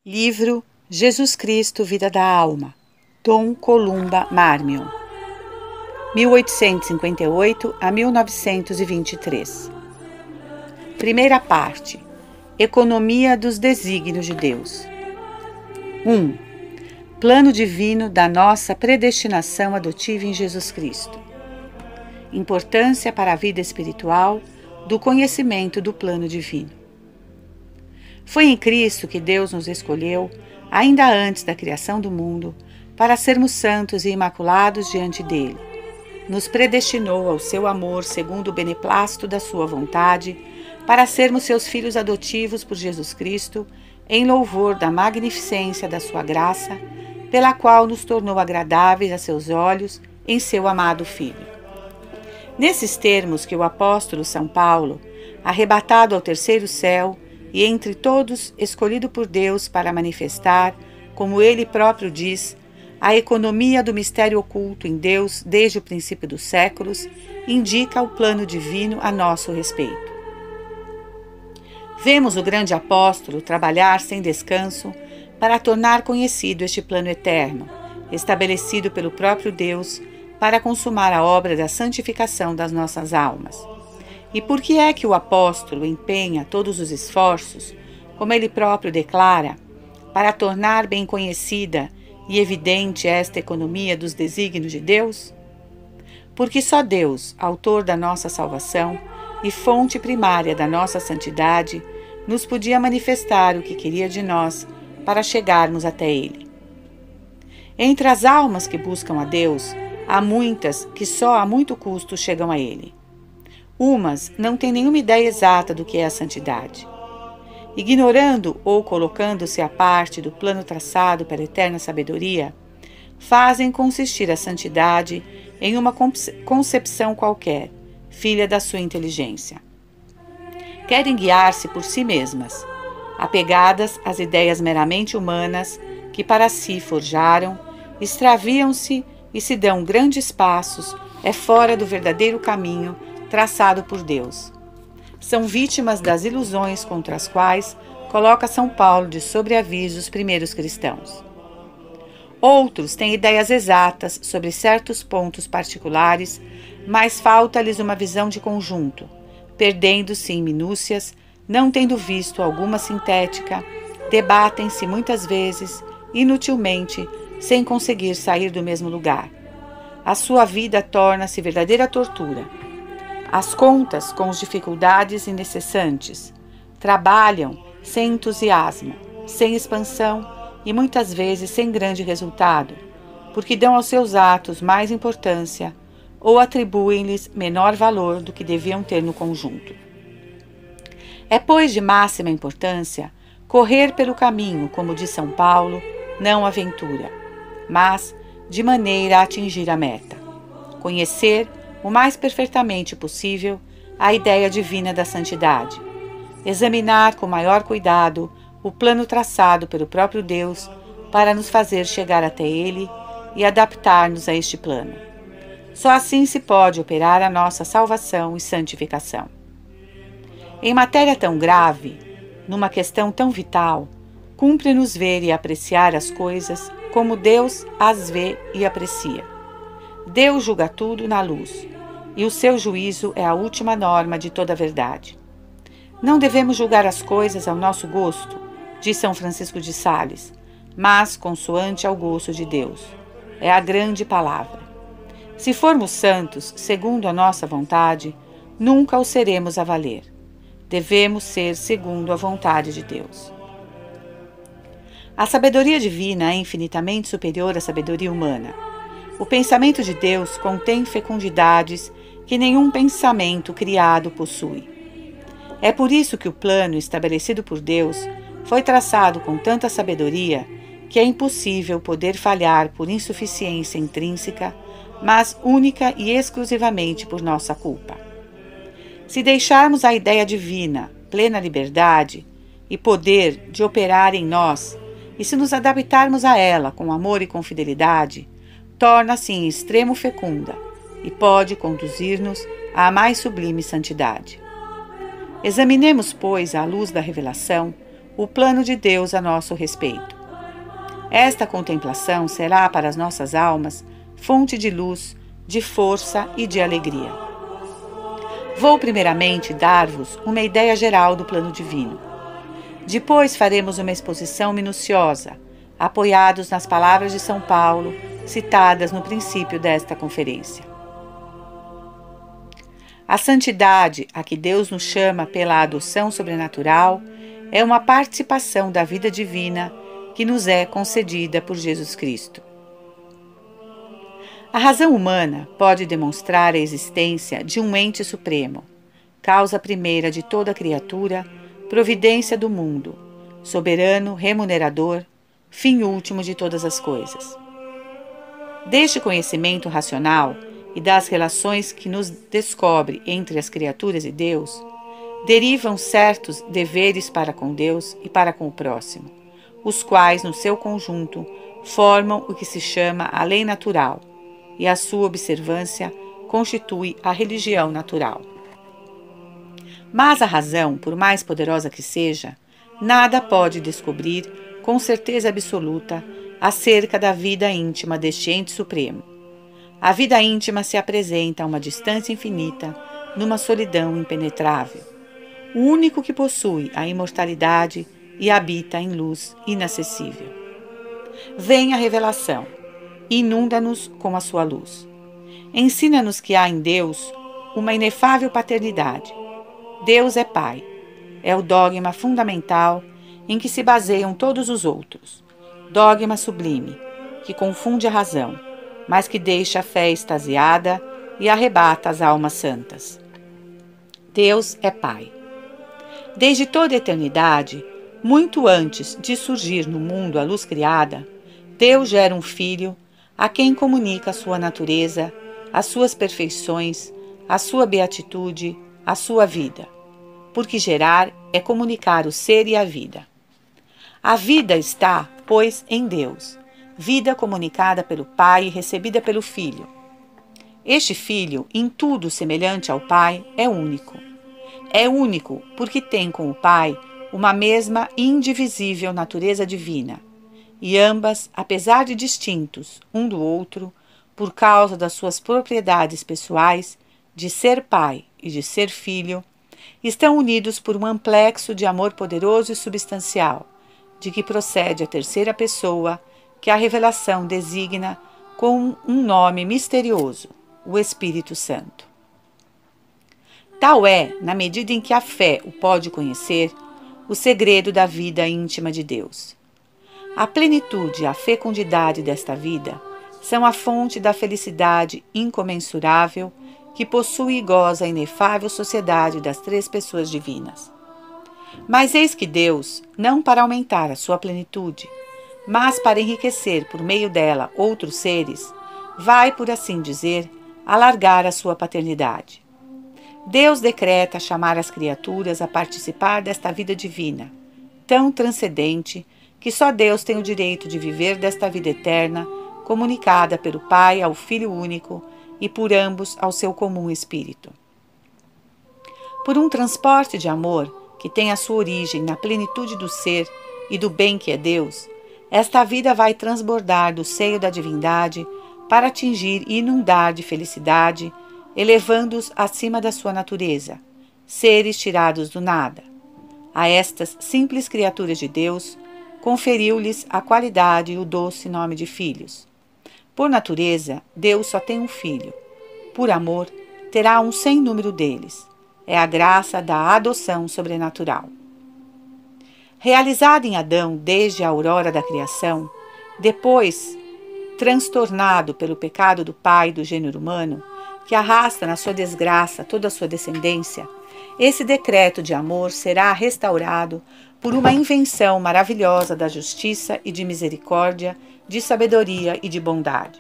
Livro Jesus Cristo, Vida da Alma, Dom Columba Marmion, 1858 a 1923. Primeira parte. Economia dos desígnios de Deus. 1. Plano divino da nossa predestinação adotiva em Jesus Cristo. Importância para a vida espiritual do conhecimento do plano divino. Foi em Cristo que Deus nos escolheu, ainda antes da criação do mundo, para sermos santos e imaculados diante dele. Nos predestinou ao seu amor segundo o beneplácito da sua vontade, para sermos seus filhos adotivos por Jesus Cristo, em louvor da magnificência da sua graça, pela qual nos tornou agradáveis a seus olhos em seu amado Filho. Nesses termos que o apóstolo São Paulo, arrebatado ao terceiro céu, e entre todos escolhido por Deus para manifestar, como ele próprio diz, a economia do mistério oculto em Deus desde o princípio dos séculos, indica o plano divino a nosso respeito. Vemos o grande apóstolo trabalhar sem descanso para tornar conhecido este plano eterno, estabelecido pelo próprio Deus para consumar a obra da santificação das nossas almas. E por que é que o apóstolo empenha todos os esforços, como ele próprio declara, para tornar bem conhecida e evidente esta economia dos desígnios de Deus? Porque só Deus, autor da nossa salvação e fonte primária da nossa santidade, nos podia manifestar o que queria de nós para chegarmos até Ele. Entre as almas que buscam a Deus, há muitas que só a muito custo chegam a Ele. Umas não têm nenhuma ideia exata do que é a santidade. Ignorando ou colocando-se à parte do plano traçado pela eterna sabedoria, fazem consistir a santidade em uma concepção qualquer, filha da sua inteligência. Querem guiar-se por si mesmas, apegadas às ideias meramente humanas que para si forjaram, extraviam-se e se dão grandes passos fora do verdadeiro caminho traçado por Deus. São vítimas das ilusões contra as quais coloca São Paulo de sobreaviso os primeiros cristãos. Outros têm ideias exatas sobre certos pontos particulares, mas falta-lhes uma visão de conjunto, perdendo-se em minúcias, não tendo visto alguma sintética, debatem-se muitas vezes, inutilmente, sem conseguir sair do mesmo lugar. A sua vida torna-se verdadeira tortura. As contas com as dificuldades incessantes, trabalham sem entusiasmo, sem expansão e muitas vezes sem grande resultado, porque dão aos seus atos mais importância ou atribuem-lhes menor valor do que deviam ter no conjunto. É, pois, de máxima importância correr pelo caminho, como diz São Paulo, não aventura, mas de maneira a atingir a meta. Conhecer o mais perfeitamente possível a ideia divina da santidade. Examinar com maior cuidado o plano traçado pelo próprio Deus para nos fazer chegar até Ele e adaptar-nos a este plano. Só assim se pode operar a nossa salvação e santificação. Em matéria tão grave, numa questão tão vital, cumpre-nos ver e apreciar as coisas como Deus as vê e aprecia. Deus julga tudo na luz, e o seu juízo é a última norma de toda a verdade. Não devemos julgar as coisas ao nosso gosto, diz São Francisco de Sales, mas consoante ao gosto de Deus. É a grande palavra. Se formos santos, segundo a nossa vontade, nunca o seremos a valer. Devemos ser segundo a vontade de Deus. A sabedoria divina é infinitamente superior à sabedoria humana. O pensamento de Deus contém fecundidades que nenhum pensamento criado possui. É por isso que o plano estabelecido por Deus foi traçado com tanta sabedoria que é impossível poder falhar por insuficiência intrínseca, mas única e exclusivamente por nossa culpa. Se deixarmos a ideia divina plena liberdade e poder de operar em nós, e se nos adaptarmos a ela com amor e com fidelidade, torna-se em extremo fecunda e pode conduzir-nos à mais sublime santidade. Examinemos, pois, à luz da revelação, o plano de Deus a nosso respeito. Esta contemplação será para as nossas almas fonte de luz, de força e de alegria. Vou primeiramente dar-vos uma ideia geral do plano divino. Depois faremos uma exposição minuciosa, apoiados nas palavras de São Paulo, citadas no princípio desta conferência. A santidade a que Deus nos chama pela adoção sobrenatural é uma participação da vida divina que nos é concedida por Jesus Cristo. A razão humana pode demonstrar a existência de um ente supremo, causa primeira de toda criatura, providência do mundo, soberano, remunerador, fim último de todas as coisas. Deste conhecimento racional e das relações que nos descobre entre as criaturas e Deus, derivam certos deveres para com Deus e para com o próximo, os quais, no seu conjunto, formam o que se chama a lei natural, e a sua observância constitui a religião natural. Mas a razão, por mais poderosa que seja, nada pode descobrir com certeza absoluta acerca da vida íntima deste ente supremo. A vida íntima se apresenta a uma distância infinita, numa solidão impenetrável. O único que possui a imortalidade e habita em luz inacessível. Vem a revelação, inunda-nos com a sua luz. Ensina-nos que há em Deus uma inefável paternidade. Deus é Pai. É o dogma fundamental em que se baseiam todos os outros. Dogma sublime, que confunde a razão, mas que deixa a fé extasiada e arrebata as almas santas. Deus é Pai. Desde toda a eternidade, muito antes de surgir no mundo a luz criada, Deus gera um Filho a quem comunica a sua natureza, as suas perfeições, a sua beatitude, a sua vida. Porque gerar é comunicar o ser e a vida. A vida está, pois, em Deus, vida comunicada pelo Pai e recebida pelo Filho. Este Filho, em tudo semelhante ao Pai, é único. É único porque tem com o Pai uma mesma e indivisível natureza divina, e ambas, apesar de distintos um do outro, por causa das suas propriedades pessoais, de ser pai e de ser filho, estão unidos por um amplexo de amor poderoso e substancial, de que procede a terceira pessoa, que a revelação designa com um nome misterioso, o Espírito Santo. Tal é, na medida em que a fé o pode conhecer, o segredo da vida íntima de Deus. A plenitude e a fecundidade desta vida são a fonte da felicidade incomensurável que possui e goza a inefável sociedade das três pessoas divinas. Mas eis que Deus, não para aumentar a sua plenitude, mas para enriquecer por meio dela outros seres, vai, por assim dizer, alargar a sua paternidade. Deus decreta chamar as criaturas a participar desta vida divina, tão transcendente que só Deus tem o direito de viver desta vida eterna, comunicada pelo Pai ao Filho único e por ambos ao seu comum Espírito. Por um transporte de amor que tem a sua origem na plenitude do ser e do bem que é Deus, esta vida vai transbordar do seio da divindade para atingir e inundar de felicidade, elevando-os acima da sua natureza, seres tirados do nada. A estas simples criaturas de Deus, conferiu-lhes a qualidade e o doce nome de filhos. Por natureza, Deus só tem um filho. Por amor, terá um sem número deles. É a graça da adoção sobrenatural. Realizada em Adão desde a aurora da criação, depois transtornado pelo pecado do pai do gênero humano, que arrasta na sua desgraça toda a sua descendência, esse decreto de amor será restaurado por uma invenção maravilhosa da justiça e de misericórdia, de sabedoria e de bondade.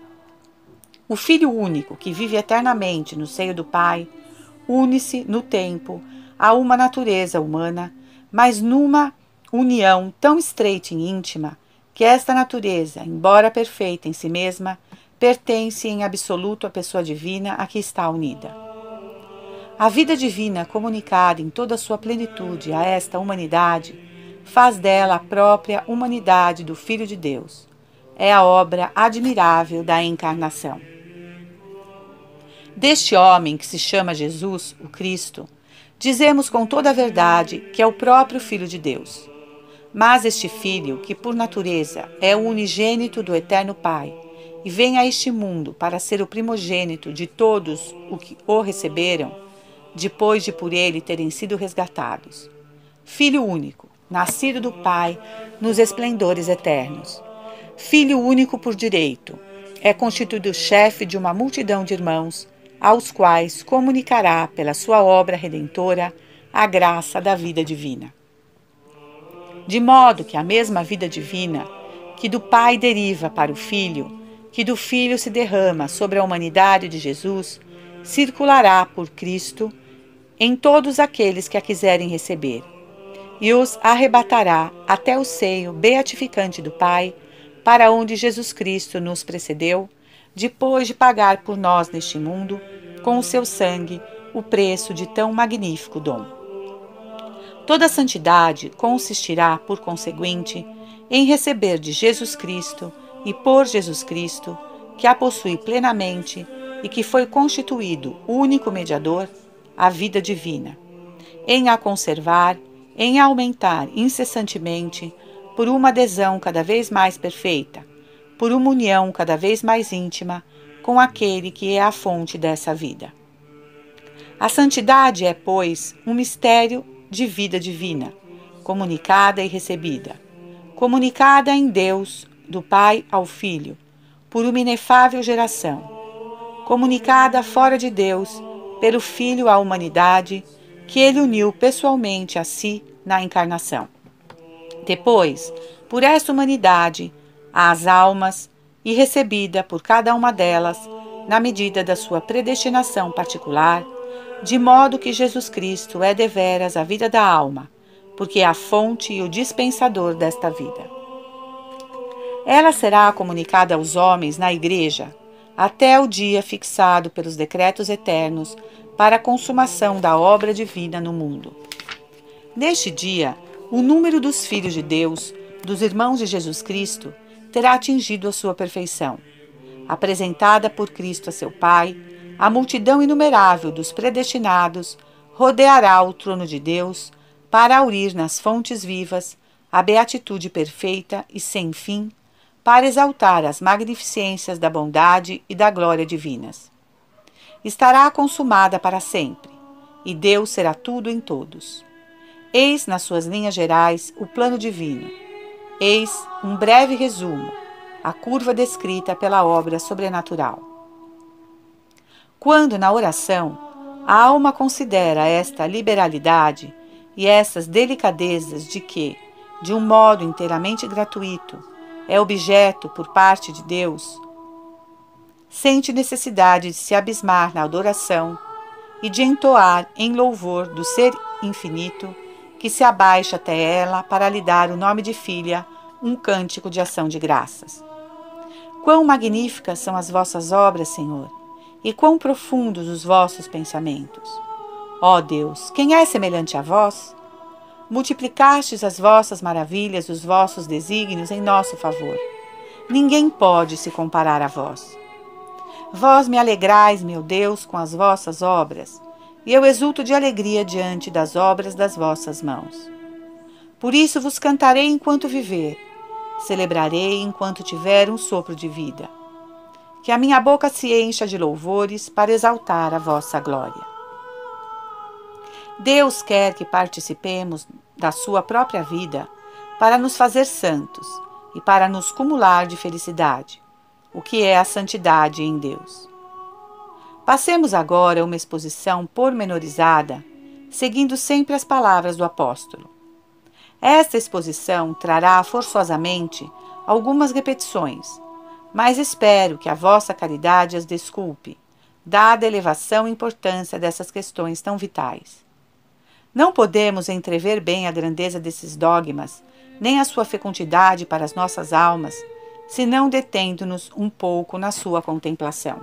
O Filho único, que vive eternamente no seio do Pai, une-se no tempo a uma natureza humana, mas numa união tão estreita e íntima que esta natureza, embora perfeita em si mesma, pertence em absoluto à pessoa divina a que está unida. A vida divina comunicada em toda a sua plenitude a esta humanidade faz dela a própria humanidade do Filho de Deus. É a obra admirável da encarnação. Deste homem que se chama Jesus, o Cristo, dizemos com toda a verdade que é o próprio Filho de Deus. Mas este Filho, que por natureza é o unigênito do Eterno Pai, e vem a este mundo para ser o primogênito de todos os que o receberam, depois de por ele terem sido resgatados. Filho único, nascido do Pai nos esplendores eternos. Filho único por direito, é constituído chefe de uma multidão de irmãos, aos quais comunicará pela sua obra redentora a graça da vida divina. De modo que a mesma vida divina, que do Pai deriva para o Filho, que do Filho se derrama sobre a humanidade de Jesus, circulará por Cristo em todos aqueles que a quiserem receber, e os arrebatará até o seio beatificante do Pai, para onde Jesus Cristo nos precedeu, depois de pagar por nós neste mundo, com o seu sangue, o preço de tão magnífico dom. Toda santidade consistirá, por conseguinte, em receber de Jesus Cristo e por Jesus Cristo, que a possui plenamente e que foi constituído único mediador, a vida divina, em a conservar, em aumentar incessantemente, por uma adesão cada vez mais perfeita, por uma união cada vez mais íntima com aquele que é a fonte dessa vida. A santidade é, pois, um mistério de vida divina, comunicada e recebida, comunicada em Deus, do Pai ao Filho, por uma inefável geração, comunicada fora de Deus, pelo Filho à humanidade, que ele uniu pessoalmente a si na encarnação. Depois, por esta humanidade, às almas, e recebida por cada uma delas, na medida da sua predestinação particular, de modo que Jesus Cristo é deveras a vida da alma, porque é a fonte e o dispensador desta vida. Ela será comunicada aos homens na Igreja, até o dia fixado pelos decretos eternos para a consumação da obra divina no mundo. Neste dia, o número dos filhos de Deus, dos irmãos de Jesus Cristo, terá atingido a sua perfeição. Apresentada por Cristo a seu Pai, a multidão inumerável dos predestinados rodeará o trono de Deus para aurir nas fontes vivas a beatitude perfeita e sem fim, para exaltar as magnificências da bondade e da glória divinas. Estará consumada para sempre, e Deus será tudo em todos. Eis, nas suas linhas gerais, o plano divino. Eis um breve resumo, a curva descrita pela obra sobrenatural. Quando, na oração, a alma considera esta liberalidade e essas delicadezas de que, de um modo inteiramente gratuito, é objeto por parte de Deus, sente necessidade de se abismar na adoração e de entoar em louvor do Ser infinito que se abaixa até ela para lhe dar o nome de filha, um cântico de ação de graças. Quão magníficas são as vossas obras, Senhor, e quão profundos os vossos pensamentos. Ó Deus, quem é semelhante a vós? Multiplicastes as vossas maravilhas, os vossos desígnios em nosso favor. Ninguém pode se comparar a vós. Vós me alegrais, meu Deus, com as vossas obras, e eu exulto de alegria diante das obras das vossas mãos. Por isso vos cantarei enquanto viver, celebrarei enquanto tiver um sopro de vida. Que a minha boca se encha de louvores para exaltar a vossa glória. Deus quer que participemos da sua própria vida para nos fazer santos e para nos cumular de felicidade, o que é a santidade em Deus. Passemos agora a uma exposição pormenorizada, seguindo sempre as palavras do apóstolo. Esta exposição trará forçosamente algumas repetições, mas espero que a vossa caridade as desculpe, dada a elevação e importância dessas questões tão vitais. Não podemos entrever bem a grandeza desses dogmas, nem a sua fecundidade para as nossas almas, senão detendo-nos um pouco na sua contemplação.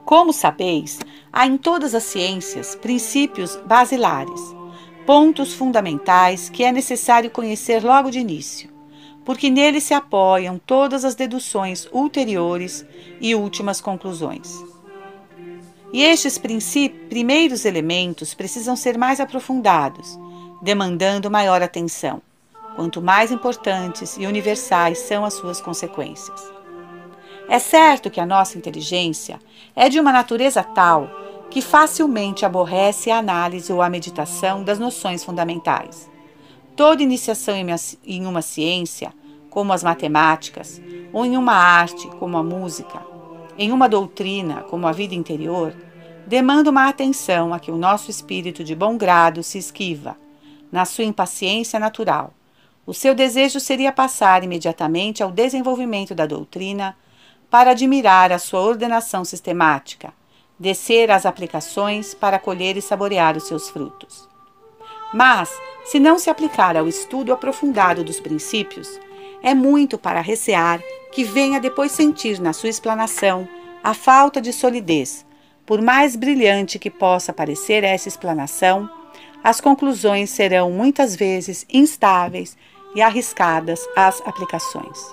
Como sabeis, há em todas as ciências princípios basilares, pontos fundamentais que é necessário conhecer logo de início, porque neles se apoiam todas as deduções ulteriores e últimas conclusões. E estes primeiros elementos precisam ser mais aprofundados, demandando maior atenção, quanto mais importantes e universais são as suas consequências. É certo que a nossa inteligência é de uma natureza tal que facilmente aborrece a análise ou a meditação das noções fundamentais. Toda iniciação em uma ciência, como as matemáticas, ou em uma arte, como a música, em uma doutrina, como a vida interior, demanda uma atenção a que o nosso espírito de bom grado se esquiva, na sua impaciência natural. O seu desejo seria passar imediatamente ao desenvolvimento da doutrina para admirar a sua ordenação sistemática, descer às aplicações para colher e saborear os seus frutos. Mas, se não se aplicar ao estudo aprofundado dos princípios, é muito para recear que venha depois sentir na sua explanação a falta de solidez. Por mais brilhante que possa parecer essa explanação, as conclusões serão muitas vezes instáveis e arriscadas às aplicações.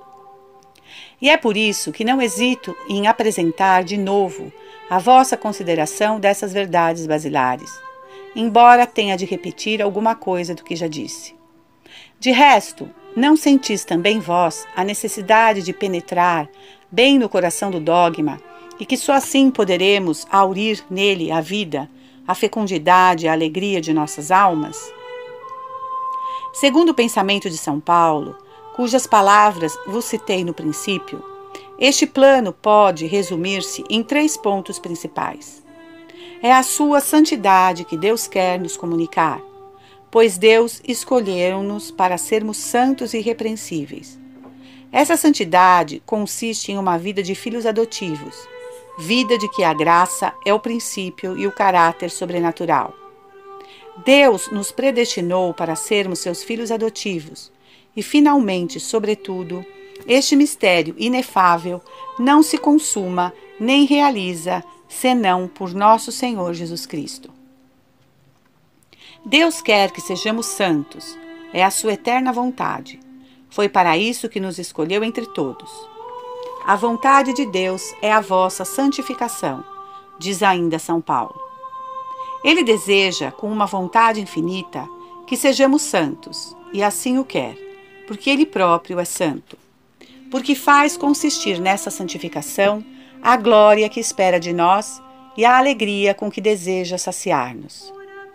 E é por isso que não hesito em apresentar de novo a vossa consideração dessas verdades basilares, embora tenha de repetir alguma coisa do que já disse. De resto, não sentis também vós a necessidade de penetrar bem no coração do dogma e que só assim poderemos aurir nele a vida, a fecundidade e a alegria de nossas almas? Segundo o pensamento de São Paulo, cujas palavras vos citei no princípio, este plano pode resumir-se em 3 pontos principais. É a sua santidade que Deus quer nos comunicar, pois Deus escolheu-nos para sermos santos e irrepreensíveis. Essa santidade consiste em uma vida de filhos adotivos, vida de que a graça é o princípio e o caráter sobrenatural. Deus nos predestinou para sermos seus filhos adotivos, e finalmente, sobretudo, este mistério inefável não se consuma nem realiza senão por nosso Senhor Jesus Cristo. Deus quer que sejamos santos, é a sua eterna vontade. Foi para isso que nos escolheu entre todos. A vontade de Deus é a vossa santificação, diz ainda São Paulo. Ele deseja, com uma vontade infinita, que sejamos santos, e assim o quer, porque Ele próprio é santo. Porque faz consistir nessa santificação a glória que espera de nós e a alegria com que deseja saciar-nos.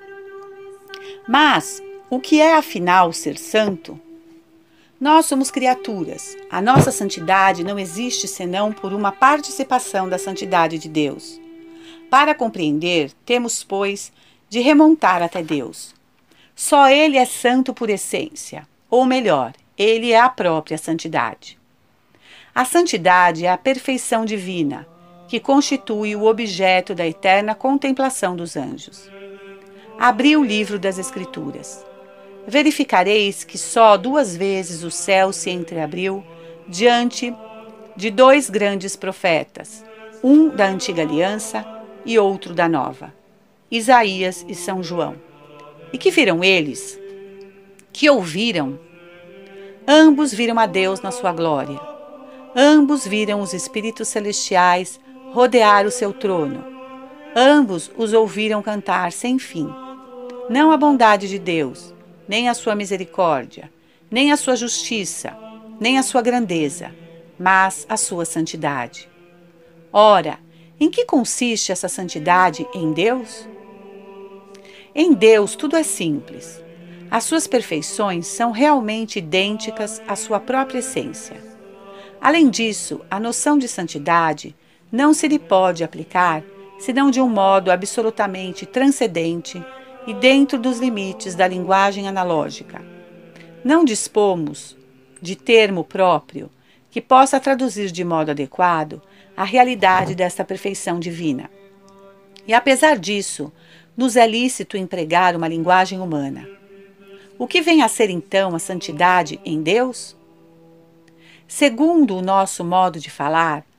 Mas, o que é afinal ser santo? Nós somos criaturas. A nossa santidade não existe senão por uma participação da santidade de Deus. Para compreender, temos, pois, de remontar até Deus. Só Ele é santo por essência, ou melhor, Ele é a própria santidade. A santidade é a perfeição divina, que constitui o objeto da eterna contemplação dos anjos. Abri o livro das Escrituras. Verificareis que só 2 vezes o céu se entreabriu diante de 2 grandes profetas, um da antiga aliança e outro da nova, Isaías e São João. E que viram eles? Que ouviram? Ambos viram a Deus na sua glória. Ambos viram os espíritos celestiais rodear o seu trono. Ambos os ouviram cantar sem fim. Não a bondade de Deus, nem a sua misericórdia, nem a sua justiça, nem a sua grandeza, mas a sua santidade. Ora, em que consiste essa santidade em Deus? Em Deus tudo é simples. As suas perfeições são realmente idênticas à sua própria essência. Além disso, a noção de santidade não se lhe pode aplicar senão de um modo absolutamente transcendente e dentro dos limites da linguagem analógica. Não dispomos de termo próprio que possa traduzir de modo adequado a realidade desta perfeição divina. E apesar disso, nos é lícito empregar uma linguagem humana. O que vem a ser então a santidade em Deus? Segundo o nosso modo de falar,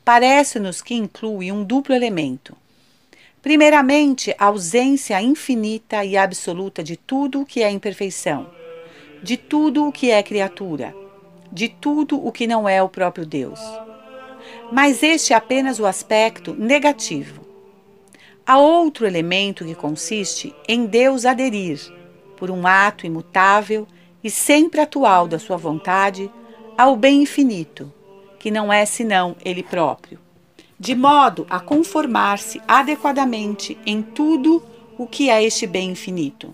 parece-nos que inclui um duplo elemento. Primeiramente, a ausência infinita e absoluta de tudo o que é imperfeição, de tudo o que é criatura, de tudo o que não é o próprio Deus. Mas este é apenas o aspecto negativo. Há outro elemento que consiste em Deus aderir, por um ato imutável e sempre atual da sua vontade, ao bem infinito, que não é senão Ele próprio, de modo a conformar-se adequadamente em tudo o que é este bem infinito.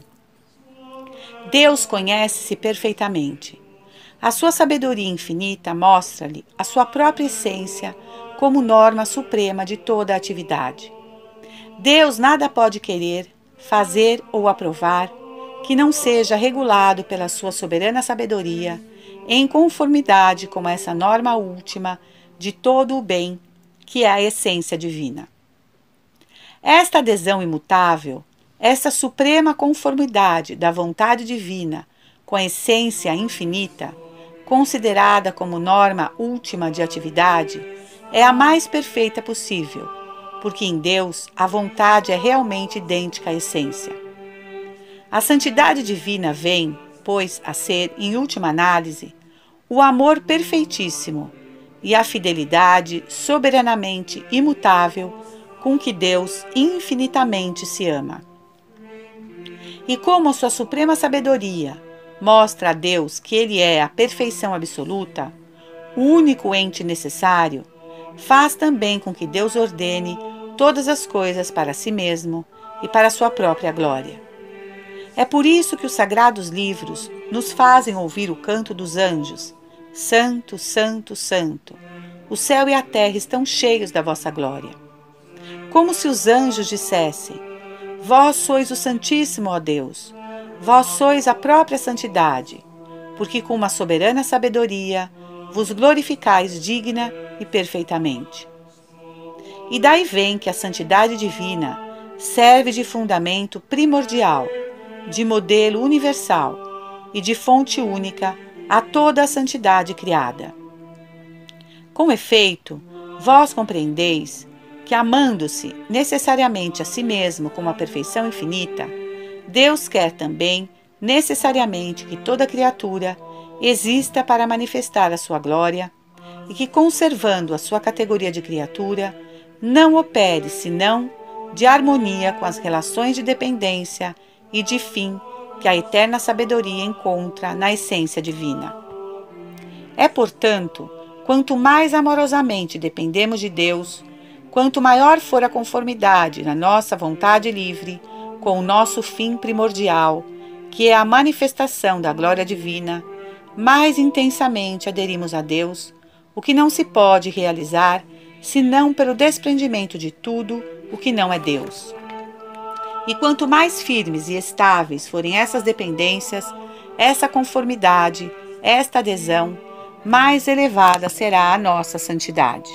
Deus conhece-se perfeitamente. A sua sabedoria infinita mostra-lhe a sua própria essência como norma suprema de toda a atividade. Deus nada pode querer, fazer ou aprovar que não seja regulado pela sua soberana sabedoria, em conformidade com essa norma última de todo o bem, que é a essência divina. Esta adesão imutável, esta suprema conformidade da vontade divina com a essência infinita, considerada como norma última de atividade, é a mais perfeita possível, porque em Deus a vontade é realmente idêntica à essência. A santidade divina vem, pois, a ser, em última análise, o amor perfeitíssimo e a fidelidade soberanamente imutável com que Deus infinitamente se ama. E como a sua suprema sabedoria mostra a Deus que Ele é a perfeição absoluta, o único ente necessário, faz também com que Deus ordene todas as coisas para si mesmo e para sua própria glória. É por isso que os sagrados livros nos fazem ouvir o canto dos anjos: Santo, Santo, Santo, o céu e a terra estão cheios da vossa glória. Como se os anjos dissessem: Vós sois o Santíssimo, ó Deus, vós sois a própria santidade, porque com uma soberana sabedoria vos glorificais digna e perfeitamente. E daí vem que a santidade divina serve de fundamento primordial, de modelo universal e de fonte única a toda a santidade criada. Com efeito, vós compreendeis que, amando-se necessariamente a si mesmo como a perfeição infinita, Deus quer também necessariamente que toda criatura exista para manifestar a sua glória e que, conservando a sua categoria de criatura, não opere senão de harmonia com as relações de dependência e de fim que a eterna sabedoria encontra na essência divina. É, portanto, quanto mais amorosamente dependemos de Deus, quanto maior for a conformidade na nossa vontade livre com o nosso fim primordial, que é a manifestação da glória divina, mais intensamente aderimos a Deus, o que não se pode realizar senão pelo desprendimento de tudo o que não é Deus. E quanto mais firmes e estáveis forem essas dependências, essa conformidade, esta adesão, mais elevada será a nossa santidade.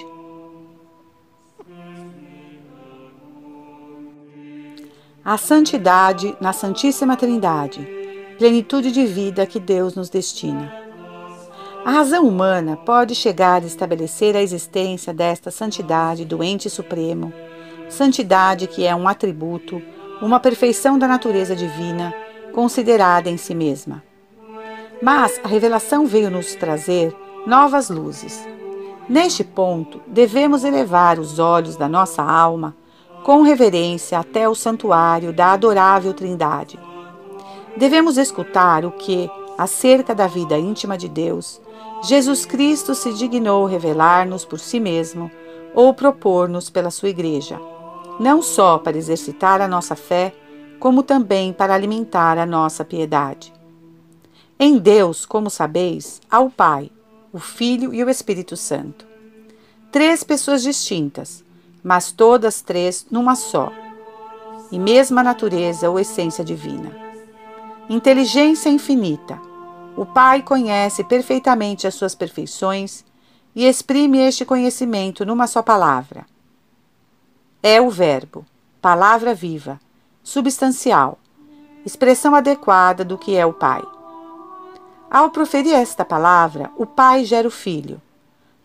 A santidade na Santíssima Trindade, plenitude de vida que Deus nos destina. A razão humana pode chegar a estabelecer a existência desta santidade do ente supremo, santidade que é um atributo, uma perfeição da natureza divina, considerada em si mesma. Mas a revelação veio nos trazer novas luzes. Neste ponto, devemos elevar os olhos da nossa alma com reverência até o santuário da adorável Trindade. Devemos escutar o que, acerca da vida íntima de Deus, Jesus Cristo se dignou revelar-nos por si mesmo ou propor-nos pela sua Igreja, não só para exercitar a nossa fé, como também para alimentar a nossa piedade. Em Deus, como sabeis, há o Pai, o Filho e o Espírito Santo. 3 pessoas distintas, mas todas 3 numa só, e mesma natureza ou essência divina. Inteligência infinita. O Pai conhece perfeitamente as suas perfeições e exprime este conhecimento numa só palavra. É o Verbo, palavra viva, substancial, expressão adequada do que é o Pai. Ao proferir esta palavra, o Pai gera o Filho.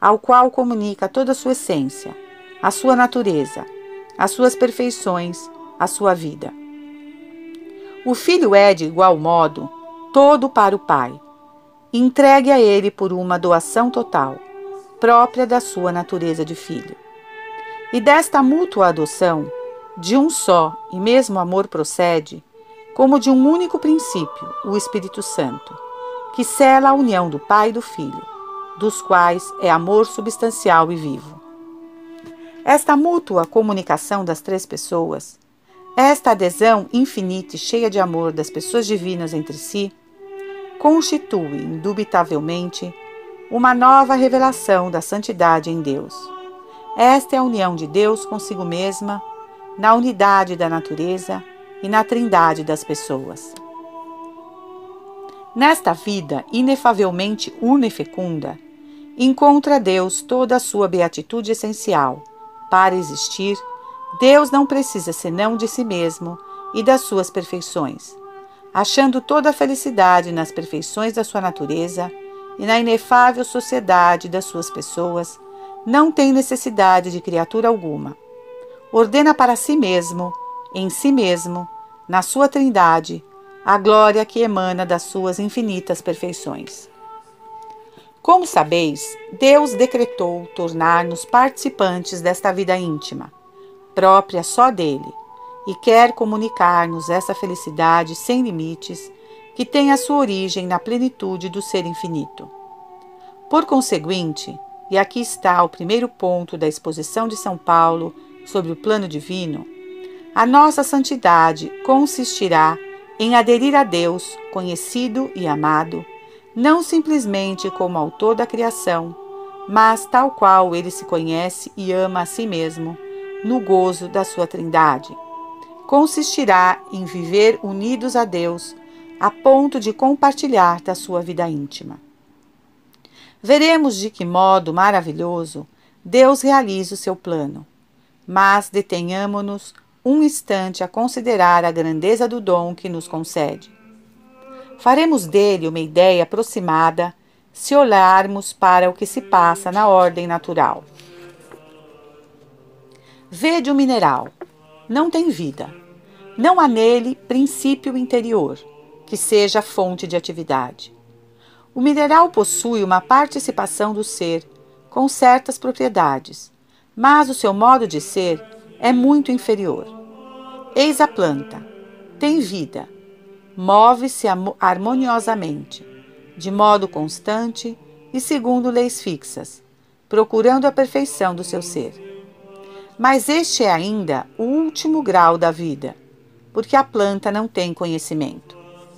ao qual comunica toda a sua essência, a sua natureza, as suas perfeições, a sua vida. O Filho é, de igual modo, todo para o Pai, entregue a Ele por uma doação total, própria da sua natureza de Filho. E desta mútua adoção, de um só e mesmo amor procede, como de um único princípio, o Espírito Santo, que sela a união do Pai e do Filho, dos quais é amor substancial e vivo. Esta mútua comunicação das três pessoas, esta adesão infinita e cheia de amor das pessoas divinas entre si, constitui, indubitavelmente, uma nova revelação da santidade em Deus. Esta é a união de Deus consigo mesma, na unidade da natureza e na trindade das pessoas. Nesta vida inefavelmente una e fecunda, encontra Deus toda a sua beatitude essencial. Para existir, Deus não precisa senão de si mesmo e das suas perfeições, achando toda a felicidade nas perfeições da sua natureza e na inefável sociedade das suas pessoas, não tem necessidade de criatura alguma. Ordena para si mesmo, em si mesmo, na sua trindade, a glória que emana das suas infinitas perfeições. Como sabeis, Deus decretou tornar-nos participantes desta vida íntima, própria só dele, e quer comunicar-nos essa felicidade sem limites, que tem a sua origem na plenitude do ser infinito. Por conseguinte, e aqui está o primeiro ponto da exposição de São Paulo sobre o plano divino, a nossa santidade consistirá em aderir a Deus, conhecido e amado, não simplesmente como autor da criação, mas tal qual ele se conhece e ama a si mesmo, no gozo da sua trindade. Consistirá em viver unidos a Deus, a ponto de compartilhar da sua vida íntima. Veremos de que modo maravilhoso Deus realiza o seu plano, mas detenhamo-nos um instante a considerar a grandeza do dom que nos concede. Faremos dele uma ideia aproximada se olharmos para o que se passa na ordem natural. Vede o mineral. Não tem vida. Não há nele princípio interior, que seja fonte de atividade. O mineral possui uma participação do ser, com certas propriedades, mas o seu modo de ser é muito inferior. Eis a planta. Tem vida. Move-se harmoniosamente, de modo constante e segundo leis fixas, procurando a perfeição do seu ser. Mas este é ainda o último grau da vida, porque a planta não tem conhecimento.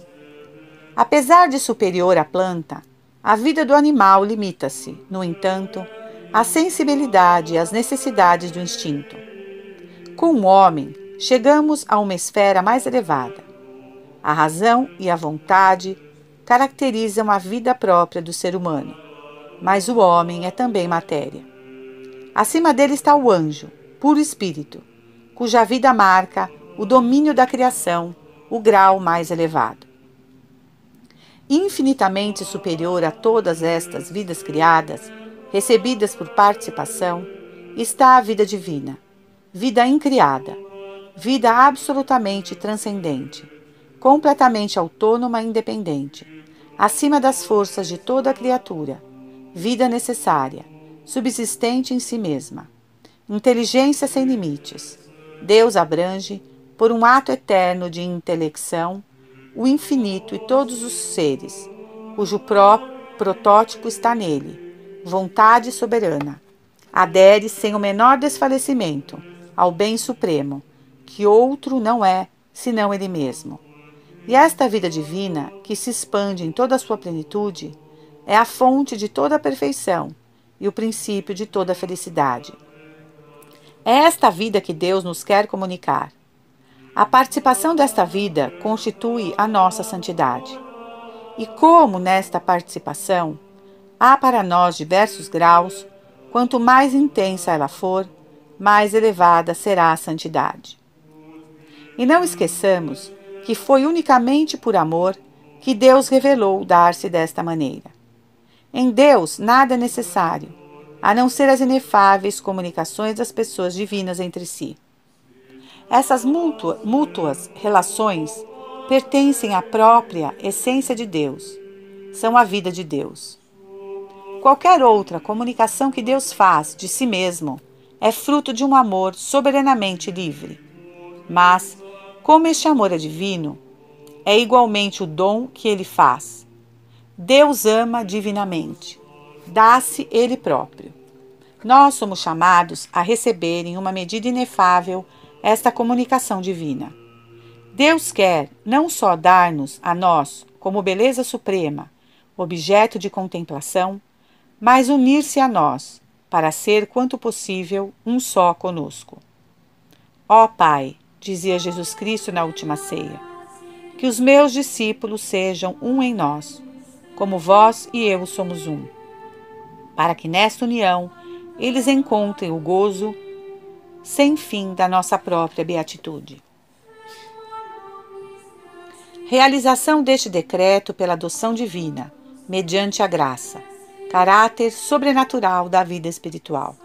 Apesar de superior à planta, a vida do animal limita-se, no entanto, à sensibilidade e às necessidades do instinto. Com o homem, chegamos a uma esfera mais elevada. A razão e a vontade caracterizam a vida própria do ser humano, mas o homem é também matéria. Acima dele está o anjo, puro espírito, cuja vida marca o domínio da criação, o grau mais elevado. Infinitamente superior a todas estas vidas criadas, recebidas por participação, está a vida divina, vida incriada, vida absolutamente transcendente, completamente autônoma e independente, acima das forças de toda a criatura, vida necessária, subsistente em si mesma, inteligência sem limites. Deus abrange, por um ato eterno de intelecção, o infinito e todos os seres, cujo protótipo está nele, vontade soberana. Adere sem o menor desfalecimento ao bem supremo, que outro não é, senão ele mesmo. E esta vida divina, que se expande em toda a sua plenitude, é a fonte de toda a perfeição e o princípio de toda a felicidade. É esta vida que Deus nos quer comunicar. A participação desta vida constitui a nossa santidade. E como nesta participação há para nós diversos graus, quanto mais intensa ela for, mais elevada será a santidade. E não esqueçamos que foi unicamente por amor que Deus revelou dar-se desta maneira. Em Deus nada é necessário, a não ser as inefáveis comunicações das pessoas divinas entre si. Essas mútuas relações pertencem à própria essência de Deus, são a vida de Deus. Qualquer outra comunicação que Deus faz de si mesmo é fruto de um amor soberanamente livre. Mas, como este amor é divino, é igualmente o dom que ele faz. Deus ama divinamente, dá-se ele próprio. Nós somos chamados a receber em uma medida inefável esta comunicação divina. Deus quer não só dar-nos a nós, como beleza suprema, objeto de contemplação, mas unir-se a nós, para ser, quanto possível, um só conosco. Ó Pai, dizia Jesus Cristo na última ceia, que os meus discípulos sejam um em nós, como vós e eu somos um, para que nesta união eles encontrem o gozo sem fim da nossa própria beatitude. Realização deste decreto pela adoção divina, mediante a graça, caráter sobrenatural da vida espiritual.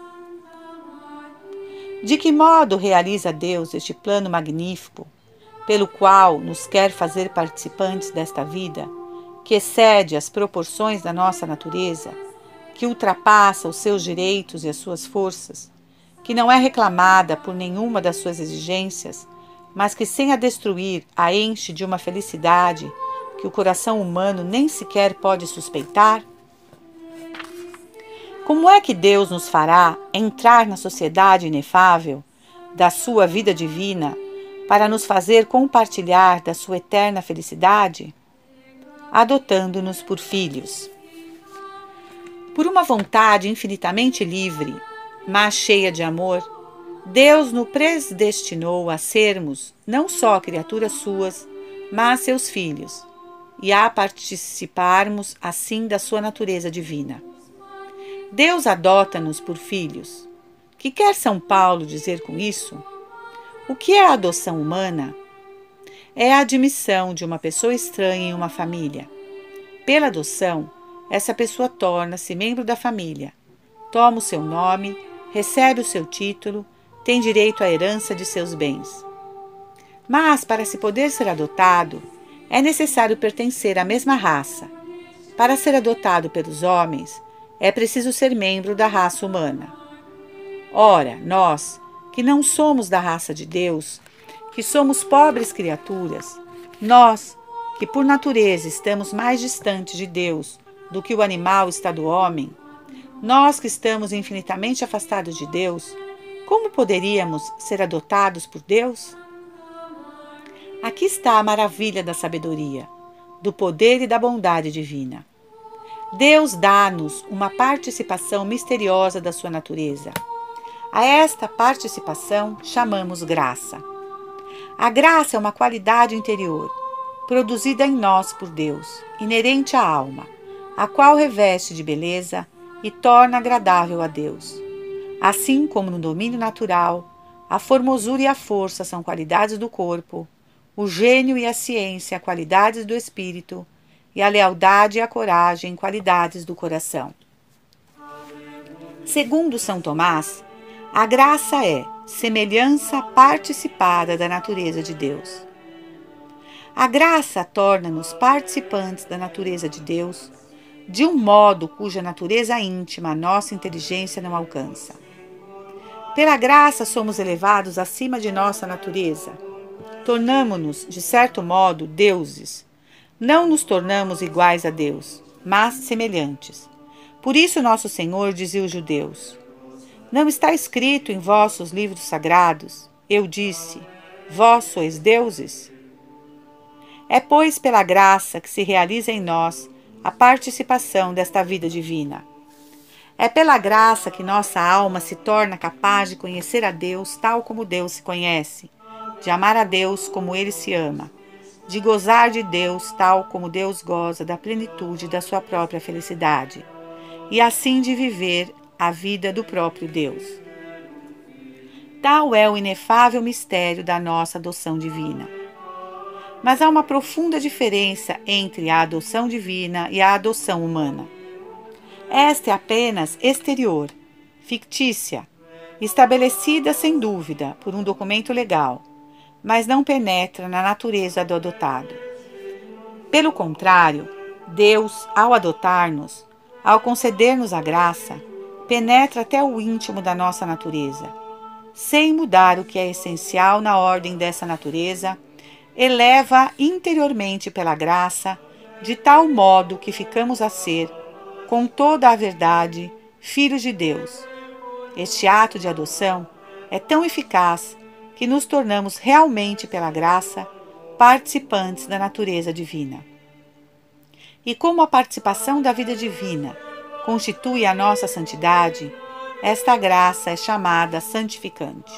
De que modo realiza Deus este plano magnífico, pelo qual nos quer fazer participantes desta vida, que excede as proporções da nossa natureza, que ultrapassa os seus direitos e as suas forças, que não é reclamada por nenhuma das suas exigências, mas que sem a destruir a enche de uma felicidade que o coração humano nem sequer pode suspeitar? Como é que Deus nos fará entrar na sociedade inefável da sua vida divina para nos fazer compartilhar da sua eterna felicidade? Adotando-nos por filhos. Por uma vontade infinitamente livre, mas cheia de amor, Deus nos predestinou a sermos não só criaturas suas, mas seus filhos, e a participarmos assim da sua natureza divina. Deus adota-nos por filhos. Que quer São Paulo dizer com isso? O que é a adoção humana? É a admissão de uma pessoa estranha em uma família. Pela adoção, essa pessoa torna-se membro da família, toma o seu nome, recebe o seu título, tem direito à herança de seus bens. Mas, para se poder ser adotado, é necessário pertencer à mesma raça. Para ser adotado pelos homens, é preciso ser membro da raça humana. Ora, nós, que não somos da raça de Deus, que somos pobres criaturas, nós, que por natureza estamos mais distantes de Deus do que o animal está do homem, nós que estamos infinitamente afastados de Deus, como poderíamos ser adotados por Deus? Aqui está a maravilha da sabedoria, do poder e da bondade divina. Deus dá-nos uma participação misteriosa da sua natureza. A esta participação chamamos graça. A graça é uma qualidade interior, produzida em nós por Deus, inerente à alma, a qual reveste de beleza e torna agradável a Deus. Assim como no domínio natural, a formosura e a força são qualidades do corpo, o gênio e a ciência, qualidades do espírito, e a lealdade e a coragem, qualidades do coração. Segundo São Tomás, a graça é semelhança participada da natureza de Deus. A graça torna-nos participantes da natureza de Deus, de um modo cuja natureza íntima a nossa inteligência não alcança. Pela graça somos elevados acima de nossa natureza. Tornamo-nos, de certo modo, deuses. Não nos tornamos iguais a Deus, mas semelhantes. Por isso nosso Senhor dizia aos judeus: não está escrito em vossos livros sagrados, eu disse, vós sois deuses? É, pois, pela graça que se realiza em nós a participação desta vida divina. É pela graça que nossa alma se torna capaz de conhecer a Deus tal como Deus se conhece, de amar a Deus como Ele se ama, de gozar de Deus tal como Deus goza da plenitude da sua própria felicidade, e assim de viver a vida do próprio Deus. Tal é o inefável mistério da nossa adoção divina. Mas há uma profunda diferença entre a adoção divina e a adoção humana. Esta é apenas exterior, fictícia, estabelecida sem dúvida por um documento legal, mas não penetra na natureza do adotado. Pelo contrário, Deus, ao adotar-nos, ao conceder-nos a graça, penetra até o íntimo da nossa natureza. Sem mudar o que é essencial na ordem dessa natureza, eleva interiormente pela graça, de tal modo que ficamos a ser, com toda a verdade, filhos de Deus. Este ato de adoção é tão eficaz que nos tornamos realmente, pela graça, participantes da natureza divina. E como a participação da vida divina constitui a nossa santidade, esta graça é chamada santificante.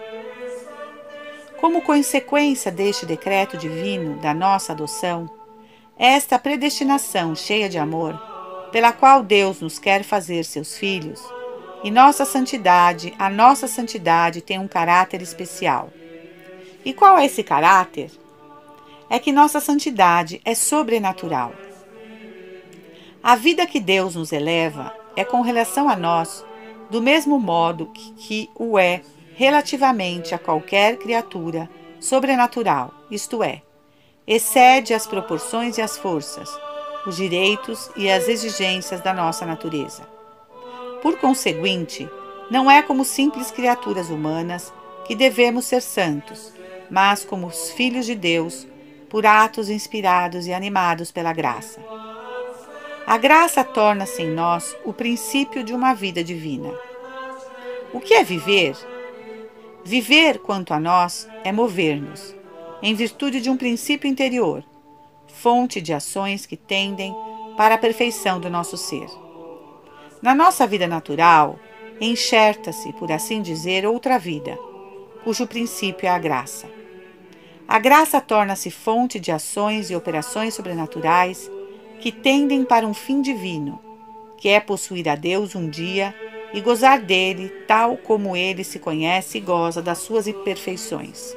Como consequência deste decreto divino da nossa adoção, esta predestinação cheia de amor, pela qual Deus nos quer fazer seus filhos, e a nossa santidade tem um caráter especial. E qual é esse caráter? É que nossa santidade é sobrenatural. A vida que Deus nos eleva é com relação a nós, do mesmo modo que o é relativamente a qualquer criatura sobrenatural, isto é, excede as proporções e as forças, os direitos e as exigências da nossa natureza. Por conseguinte, não é como simples criaturas humanas que devemos ser santos, mas como os filhos de Deus, por atos inspirados e animados pela graça. A graça torna-se em nós o princípio de uma vida divina. O que é viver? Viver, quanto a nós, é mover-nos, em virtude de um princípio interior, fonte de ações que tendem para a perfeição do nosso ser. Na nossa vida natural, enxerta-se, por assim dizer, outra vida, cujo princípio é a graça. A graça torna-se fonte de ações e operações sobrenaturais que tendem para um fim divino, que é possuir a Deus um dia e gozar dele tal como ele se conhece e goza das suas imperfeições.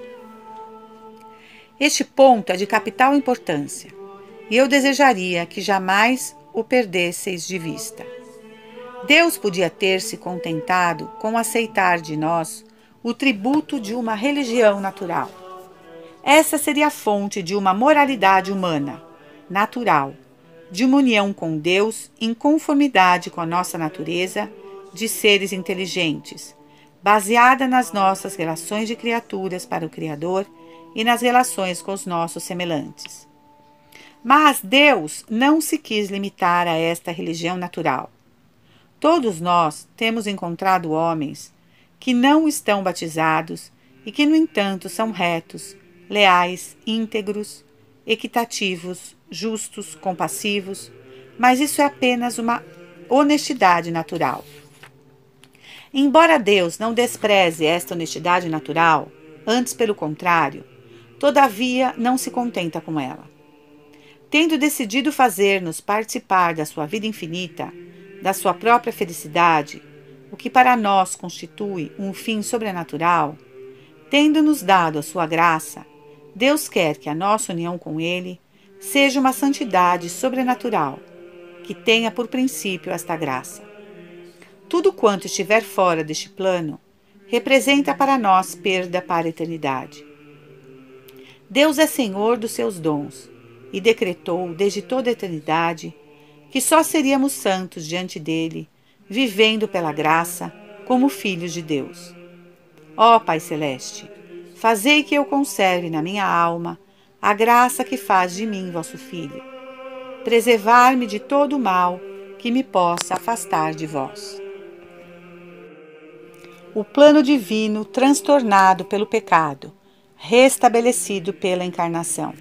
Este ponto é de capital importância, e eu desejaria que jamais o perdesseis de vista. Deus podia ter se contentado com aceitar de nós o tributo de uma religião natural. Essa seria a fonte de uma moralidade humana, natural, de uma união com Deus em conformidade com a nossa natureza de seres inteligentes, baseada nas nossas relações de criaturas para o Criador e nas relações com os nossos semelhantes. Mas Deus não se quis limitar a esta religião natural. Todos nós temos encontrado homens que não estão batizados e que, no entanto, são retos, leais, íntegros, equitativos, justos, compassivos, mas isso é apenas uma honestidade natural. Embora Deus não despreze esta honestidade natural, antes pelo contrário, todavia não se contenta com ela. Tendo decidido fazer-nos participar da sua vida infinita, da sua própria felicidade, o que para nós constitui um fim sobrenatural, tendo-nos dado a sua graça, Deus quer que a nossa união com Ele seja uma santidade sobrenatural, que tenha por princípio esta graça. Tudo quanto estiver fora deste plano representa para nós perda para a eternidade. Deus é Senhor dos seus dons e decretou desde toda a eternidade que só seríamos santos diante dele, vivendo pela graça como filhos de Deus. Ó Pai Celeste, fazei que eu conserve na minha alma a graça que faz de mim vosso Filho. Preservar-me de todo o mal que me possa afastar de vós. O plano divino transtornado pelo pecado, restabelecido pela encarnação.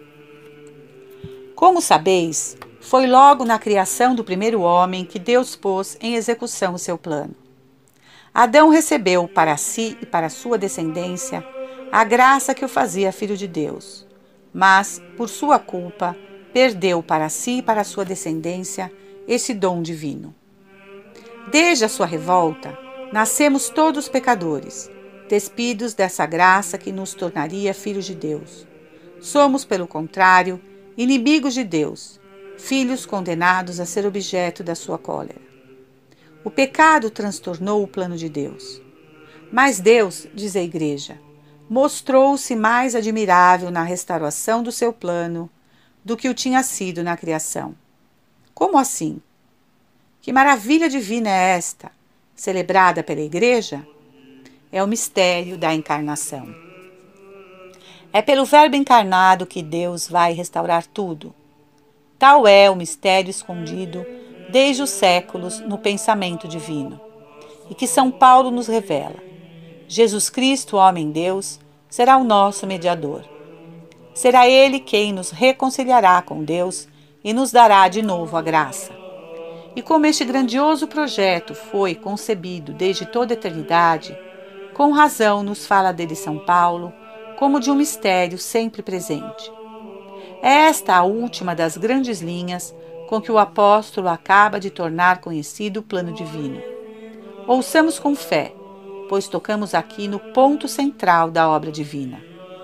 Como sabeis, foi logo na criação do primeiro homem que Deus pôs em execução o seu plano. Adão recebeu para si e para sua descendência a graça que o fazia filho de Deus, mas, por sua culpa, perdeu para si e para sua descendência esse dom divino. Desde a sua revolta, nascemos todos pecadores, despidos dessa graça que nos tornaria filhos de Deus. Somos, pelo contrário, inimigos de Deus, filhos condenados a ser objeto da sua cólera. O pecado transtornou o plano de Deus. Mas Deus, diz a Igreja, mostrou-se mais admirável na restauração do seu plano do que o tinha sido na criação. Como assim? Que maravilha divina é esta, celebrada pela Igreja? É o mistério da encarnação. É pelo Verbo encarnado que Deus vai restaurar tudo. Tal é o mistério escondido desde os séculos no pensamento divino, e que São Paulo nos revela. Jesus Cristo, homem-Deus, será o nosso mediador. Será Ele quem nos reconciliará com Deus e nos dará de novo a graça. E como este grandioso projeto foi concebido desde toda a eternidade, com razão nos fala dele São Paulo, como de um mistério sempre presente. É esta a última das grandes linhas com que o apóstolo acaba de tornar conhecido o plano divino. Ouçamos com fé, pois tocamos aqui no ponto central da obra divina.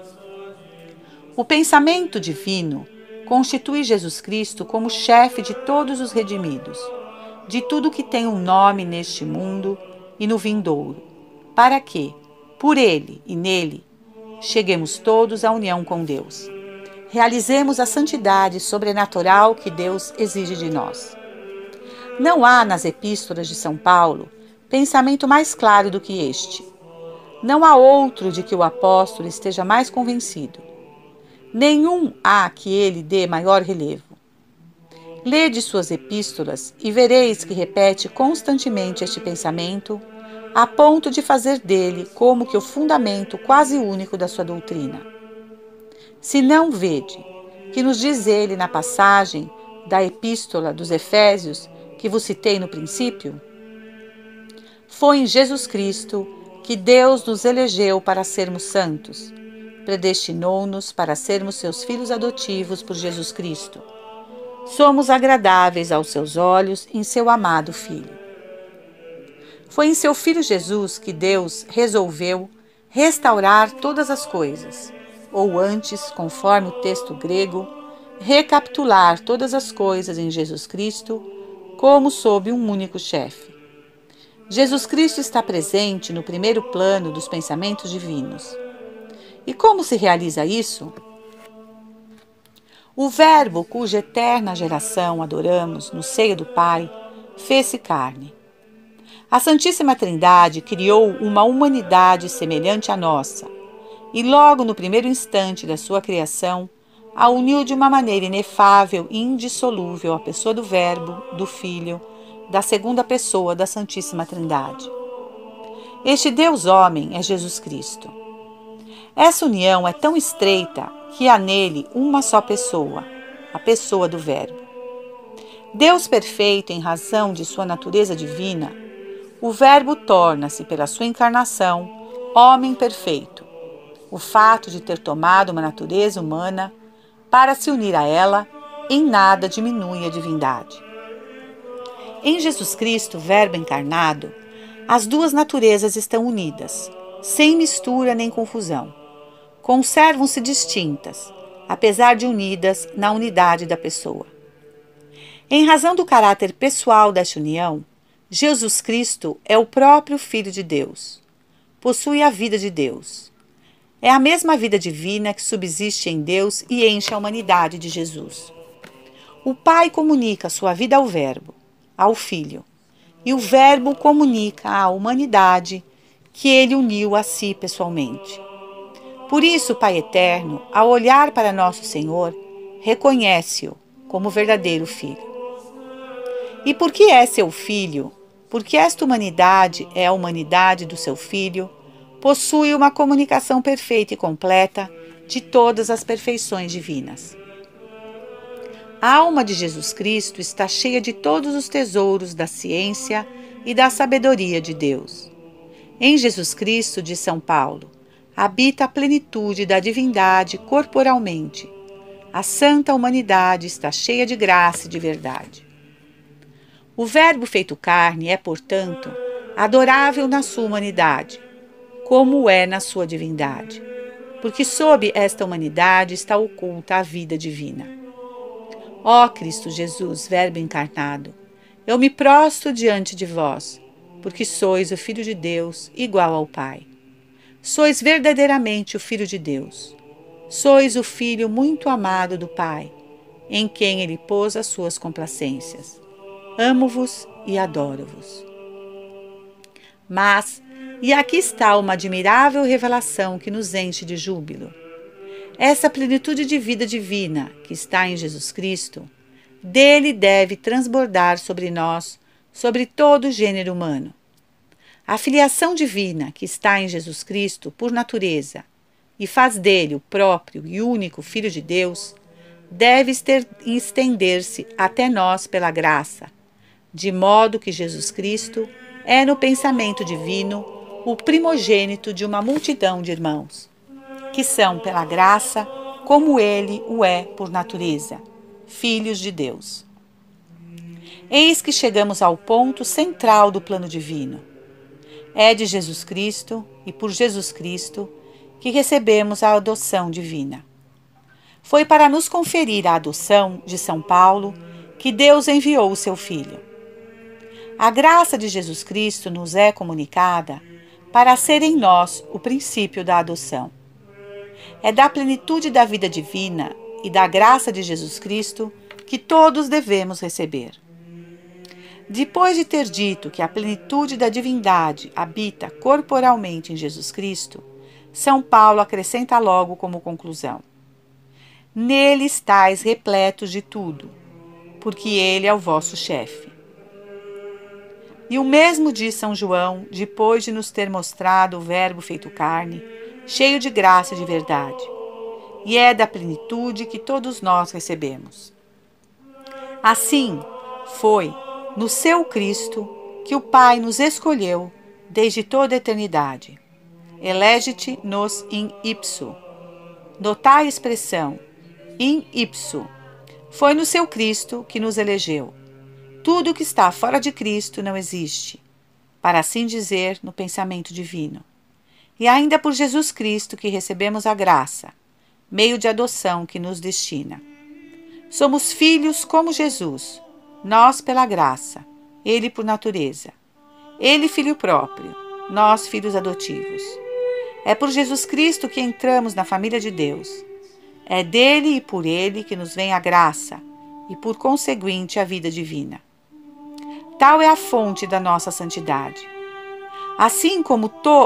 O pensamento divino constitui Jesus Cristo como chefe de todos os redimidos, de tudo que tem um nome neste mundo e no vindouro, para que, por ele e nele, cheguemos todos à união com Deus. Realizemos a santidade sobrenatural que Deus exige de nós. Não há nas epístolas de São Paulo pensamento mais claro do que este. Não há outro de que o apóstolo esteja mais convencido. Nenhum há que ele dê maior relevo. Lede suas epístolas e vereis que repete constantemente este pensamento, a ponto de fazer dele como que o fundamento quase único da sua doutrina. Se não vede, que nos diz ele na passagem da epístola dos Efésios, que vos citei no princípio? Foi em Jesus Cristo que Deus nos elegeu para sermos santos, predestinou-nos para sermos seus filhos adotivos por Jesus Cristo. Somos agradáveis aos seus olhos em seu amado Filho. Foi em seu Filho Jesus que Deus resolveu restaurar todas as coisas, ou antes, conforme o texto grego, recapitular todas as coisas em Jesus Cristo, como sob um único chefe. Jesus Cristo está presente no primeiro plano dos pensamentos divinos. E como se realiza isso? O Verbo, cuja eterna geração adoramos no seio do Pai, fez-se carne. A Santíssima Trindade criou uma humanidade semelhante à nossa, e logo no primeiro instante da sua criação, a uniu de uma maneira inefável e indissolúvel à pessoa do Verbo, do Filho, da segunda pessoa da Santíssima Trindade. Este Deus-homem é Jesus Cristo. Essa união é tão estreita que há nele uma só pessoa, a pessoa do Verbo. Deus perfeito em razão de sua natureza divina, o Verbo torna-se, pela sua encarnação, homem perfeito. O fato de ter tomado uma natureza humana para se unir a ela, em nada diminui a divindade. Em Jesus Cristo, Verbo encarnado, as duas naturezas estão unidas, sem mistura nem confusão. Conservam-se distintas, apesar de unidas na unidade da pessoa. Em razão do caráter pessoal desta união, Jesus Cristo é o próprio Filho de Deus. Possui a vida de Deus. É a mesma vida divina que subsiste em Deus e enche a humanidade de Jesus. O Pai comunica sua vida ao Verbo, ao Filho, e o Verbo comunica à humanidade que ele uniu a si pessoalmente. Por isso, o Pai Eterno, ao olhar para nosso Senhor, reconhece-o como verdadeiro Filho. E porque é seu Filho, porque esta humanidade é a humanidade do seu Filho, possui uma comunicação perfeita e completa de todas as perfeições divinas. A alma de Jesus Cristo está cheia de todos os tesouros da ciência e da sabedoria de Deus. Em Jesus Cristo, diz São Paulo, habita a plenitude da divindade corporalmente. A santa humanidade está cheia de graça e de verdade. O Verbo feito carne é, portanto, adorável na sua humanidade, como é na sua divindade, porque sob esta humanidade está oculta a vida divina. Ó Cristo Jesus, Verbo encarnado, Eu me prostro diante de vós, porque sois o Filho de Deus, igual ao Pai. Sois verdadeiramente o Filho de Deus. Sois o Filho muito amado do Pai, em quem Ele pôs as suas complacências. Amo-vos e adoro-vos. Mas, e aqui está uma admirável revelação que nos enche de júbilo. Essa plenitude de vida divina que está em Jesus Cristo, dele deve transbordar sobre nós, sobre todo o gênero humano. A filiação divina que está em Jesus Cristo por natureza e faz dele o próprio e único Filho de Deus, deve estender-se até nós pela graça, de modo que Jesus Cristo é no pensamento divino o primogênito de uma multidão de irmãos, que são pela graça, como ele o é por natureza, filhos de Deus. Eis que chegamos ao ponto central do plano divino. É de Jesus Cristo e por Jesus Cristo que recebemos a adoção divina. Foi para nos conferir a adoção de São Paulo que Deus enviou o seu Filho. A graça de Jesus Cristo nos é comunicada para ser em nós o princípio da adoção. É da plenitude da vida divina e da graça de Jesus Cristo que todos devemos receber. Depois de ter dito que a plenitude da divindade habita corporalmente em Jesus Cristo, São Paulo acrescenta logo como conclusão: nele estáis repletos de tudo, porque ele é o vosso chefe. E o mesmo diz São João, depois de nos ter mostrado o Verbo feito carne, cheio de graça e de verdade. E é da plenitude que todos nós recebemos. Assim, foi no seu Cristo que o Pai nos escolheu desde toda a eternidade. Elegite nos in ipso. Notai a expressão in ipso. Foi no seu Cristo que nos elegeu. Tudo que está fora de Cristo não existe, para assim dizer, no pensamento divino. E ainda por Jesus Cristo que recebemos a graça, meio de adoção que nos destina. Somos filhos como Jesus, nós pela graça, ele por natureza. Ele filho próprio, nós filhos adotivos. É por Jesus Cristo que entramos na família de Deus. É dele e por ele que nos vem a graça e por conseguinte a vida divina. Tal é a fonte da nossa santidade. Assim como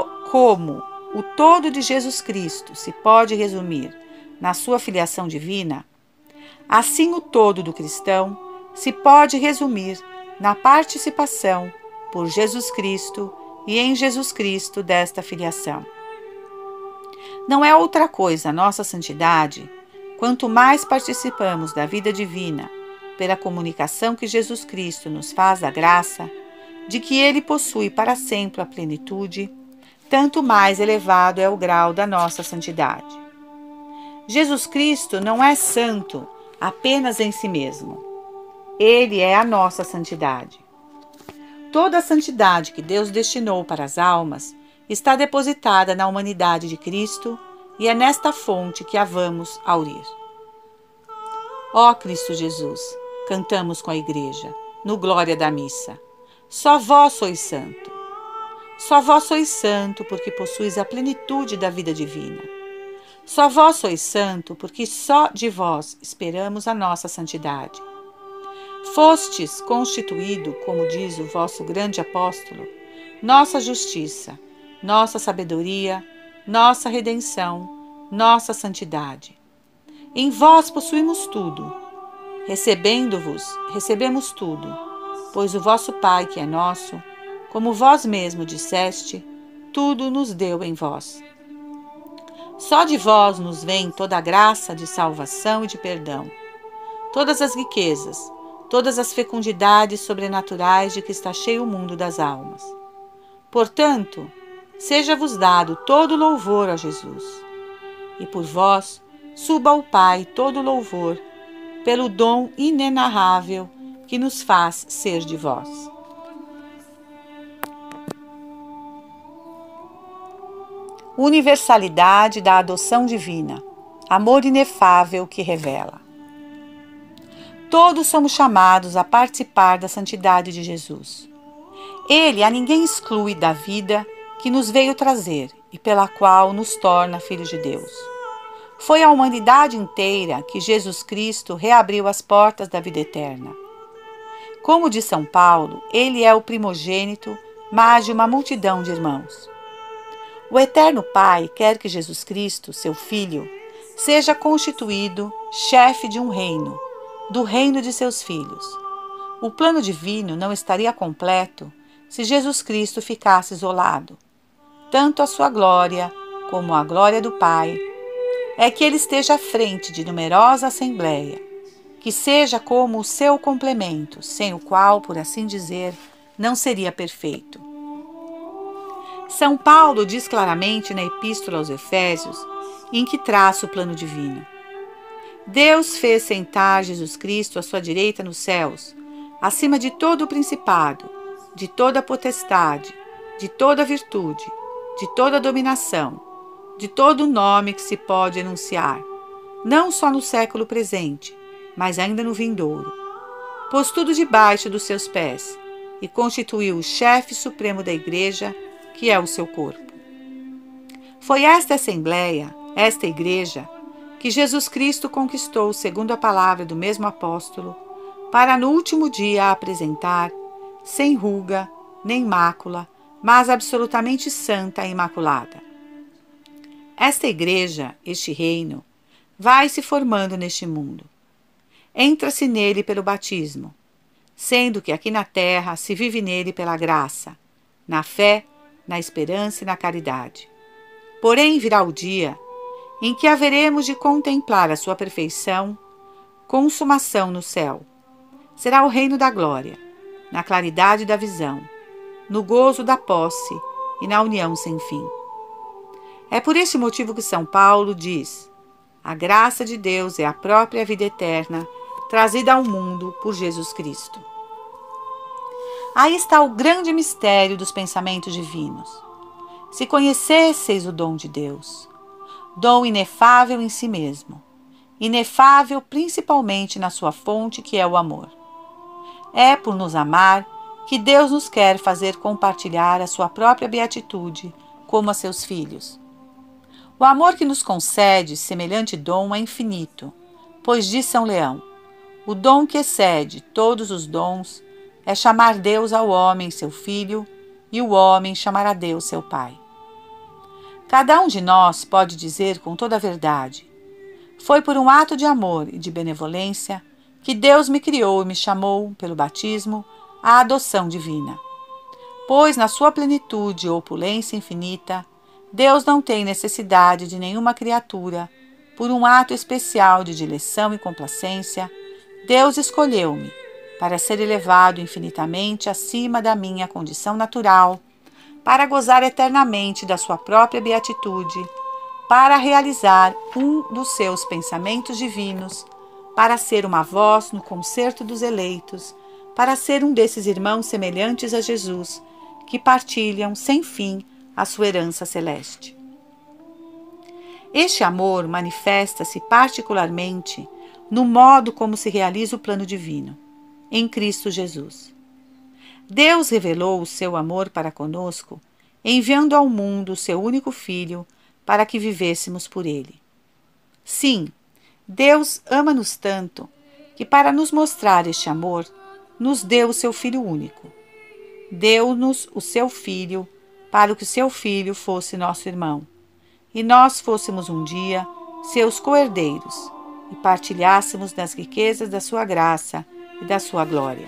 o todo de Jesus Cristo se pode resumir na sua filiação divina, assim o todo do cristão se pode resumir na participação por Jesus Cristo e em Jesus Cristo desta filiação. Não é outra coisa a nossa santidade, quanto mais participamos da vida divina pela comunicação que Jesus Cristo nos faz da graça, de que ele possui para sempre a plenitude, tanto mais elevado é o grau da nossa santidade. Jesus Cristo não é santo apenas em si mesmo. Ele é a nossa santidade. Toda a santidade que Deus destinou para as almas está depositada na humanidade de Cristo e é nesta fonte que a vamos aurir. Ó Cristo Jesus, cantamos com a Igreja, no Glória da Missa. Só vós sois santo. Só vós sois santo porque possuis a plenitude da vida divina. Só vós sois santo porque só de vós esperamos a nossa santidade. Fostes constituído, como diz o vosso grande apóstolo, nossa justiça, nossa sabedoria, nossa redenção, nossa santidade. Em vós possuímos tudo. Recebendo-vos, recebemos tudo, pois o vosso Pai, que é nosso, como vós mesmo disseste, tudo nos deu em vós. Só de vós nos vem toda a graça de salvação e de perdão, todas as riquezas, todas as fecundidades sobrenaturais de que está cheio o mundo das almas. Portanto, seja-vos dado todo louvor a Jesus, e por vós suba ao Pai todo louvor, pelo dom inenarrável que nos faz ser de vós. Universalidade da adoção divina, amor inefável que revela. Todos somos chamados a participar da santidade de Jesus. Ele a ninguém exclui da vida que nos veio trazer e pela qual nos torna filhos de Deus. Foi à humanidade inteira que Jesus Cristo reabriu as portas da vida eterna. Como diz São Paulo, ele é o primogênito, mas de uma multidão de irmãos. O Eterno Pai quer que Jesus Cristo, seu Filho, seja constituído chefe de um reino, do reino de seus filhos. O plano divino não estaria completo se Jesus Cristo ficasse isolado. Tanto a sua glória como a glória do Pai é que ele esteja à frente de numerosa assembleia, que seja como o seu complemento, sem o qual, por assim dizer, não seria perfeito. São Paulo diz claramente na Epístola aos Efésios, em que traça o plano divino. Deus fez sentar Jesus Cristo à sua direita nos céus, acima de todo o principado, de toda a potestade, de toda a virtude, de toda a dominação, de todo o nome que se pode enunciar, não só no século presente, mas ainda no vindouro. Pôs tudo debaixo dos seus pés e constituiu o chefe supremo da Igreja, que é o seu corpo. Foi esta assembleia, esta Igreja, que Jesus Cristo conquistou segundo a palavra do mesmo apóstolo, para no último dia a apresentar, sem ruga, nem mácula, mas absolutamente santa e imaculada. Esta Igreja, este reino, vai se formando neste mundo. Entra-se nele pelo batismo, sendo que aqui na terra se vive nele pela graça, na fé, na esperança e na caridade. Porém virá o dia em que haveremos de contemplar a sua perfeição, consumação no céu. Será o reino da glória, na claridade da visão, no gozo da posse e na união sem fim. É por este motivo que São Paulo diz: a graça de Deus é a própria vida eterna, trazida ao mundo por Jesus Cristo. Aí está o grande mistério dos pensamentos divinos. Se conhecesseis o dom de Deus, dom inefável em si mesmo, inefável principalmente na sua fonte, que é o amor. É por nos amar que Deus nos quer fazer compartilhar a sua própria beatitude como a seus filhos. O amor que nos concede semelhante dom é infinito, pois diz São Leão: o dom que excede todos os dons é chamar Deus ao homem seu filho, e o homem chamar a Deus seu pai. Cada um de nós pode dizer com toda a verdade: foi por um ato de amor e de benevolência que Deus me criou e me chamou, pelo batismo, à adoção divina. Pois na sua plenitude e opulência infinita, Deus não tem necessidade de nenhuma criatura. Por um ato especial de dileção e complacência, Deus escolheu-me para ser elevado infinitamente acima da minha condição natural, para gozar eternamente da sua própria beatitude, para realizar um dos seus pensamentos divinos, para ser uma voz no concerto dos eleitos, para ser um desses irmãos semelhantes a Jesus, que partilham sem fim a sua herança celeste. Este amor manifesta-se particularmente no modo como se realiza o plano divino, em Cristo Jesus. Deus revelou o seu amor para conosco, enviando ao mundo o seu único Filho, para que vivêssemos por ele. Sim, Deus ama-nos tanto, que para nos mostrar este amor, nos deu o seu Filho único. Deu-nos o seu Filho, para que o seu Filho fosse nosso irmão, e nós fôssemos um dia seus co-herdeiros, e partilhássemos das riquezas da sua graça e da sua glória.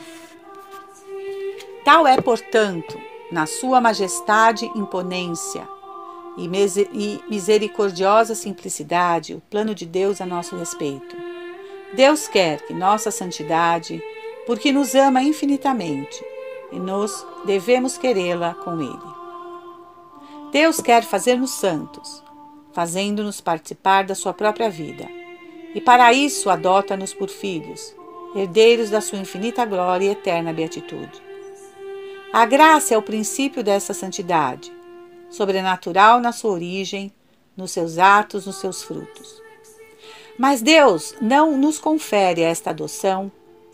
Tal é, portanto, na sua majestade, imponência e misericordiosa simplicidade, o plano de Deus a nosso respeito. Deus quer que nossa santidade, porque nos ama infinitamente, e nós devemos querê-la com Ele. Deus quer fazer-nos santos, fazendo-nos participar da sua própria vida, e para isso adota-nos por filhos, herdeiros da sua infinita glória e eterna beatitude. A graça é o princípio dessa santidade, sobrenatural na sua origem, nos seus atos, nos seus frutos. Mas Deus não nos confere esta adoção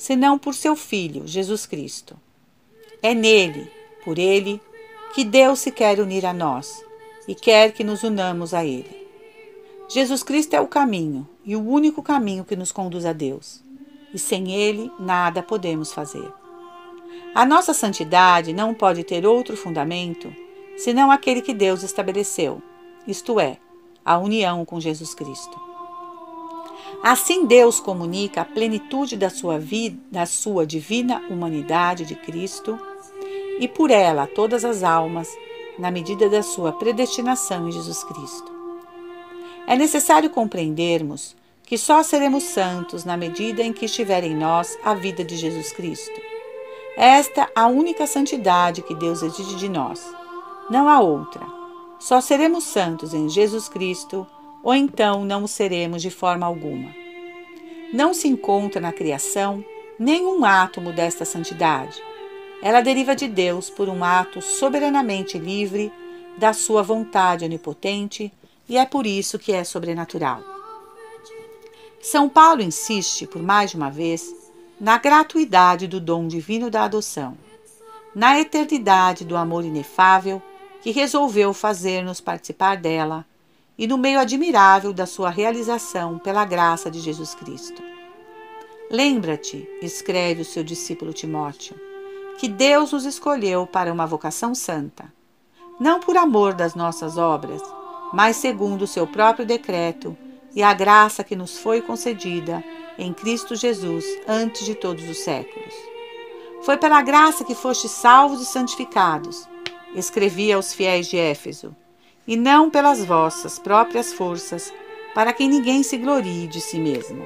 senão por seu Filho, Jesus Cristo. É nele, por ele, que Deus se quer unir a nós e quer que nos unamos a ele. Jesus Cristo é o caminho e o único caminho que nos conduz a Deus, e sem ele nada podemos fazer. A nossa santidade não pode ter outro fundamento senão aquele que Deus estabeleceu, isto é, a união com Jesus Cristo. Assim Deus comunica a plenitude da sua divina humanidade de Cristo e por ela a todas as almas, na medida da sua predestinação em Jesus Cristo. É necessário compreendermos que só seremos santos na medida em que estiver em nós a vida de Jesus Cristo. Esta é a única santidade que Deus exige de nós. Não há outra. Só seremos santos em Jesus Cristo, ou então não o seremos de forma alguma. Não se encontra na criação nenhum átomo desta santidade. Ela deriva de Deus por um ato soberanamente livre da sua vontade onipotente, e é por isso que é sobrenatural. São Paulo insiste, por mais de uma vez, na gratuidade do dom divino da adoção, na eternidade do amor inefável que resolveu fazer-nos participar dela e no meio admirável da sua realização pela graça de Jesus Cristo. Lembra-te, escreve o seu discípulo Timóteo, que Deus nos escolheu para uma vocação santa, não por amor das nossas obras, mas segundo o seu próprio decreto e a graça que nos foi concedida em Cristo Jesus antes de todos os séculos. Foi pela graça que fostes salvos e santificados, escrevia aos fiéis de Éfeso, e não pelas vossas próprias forças, para que ninguém se glorie de si mesmo.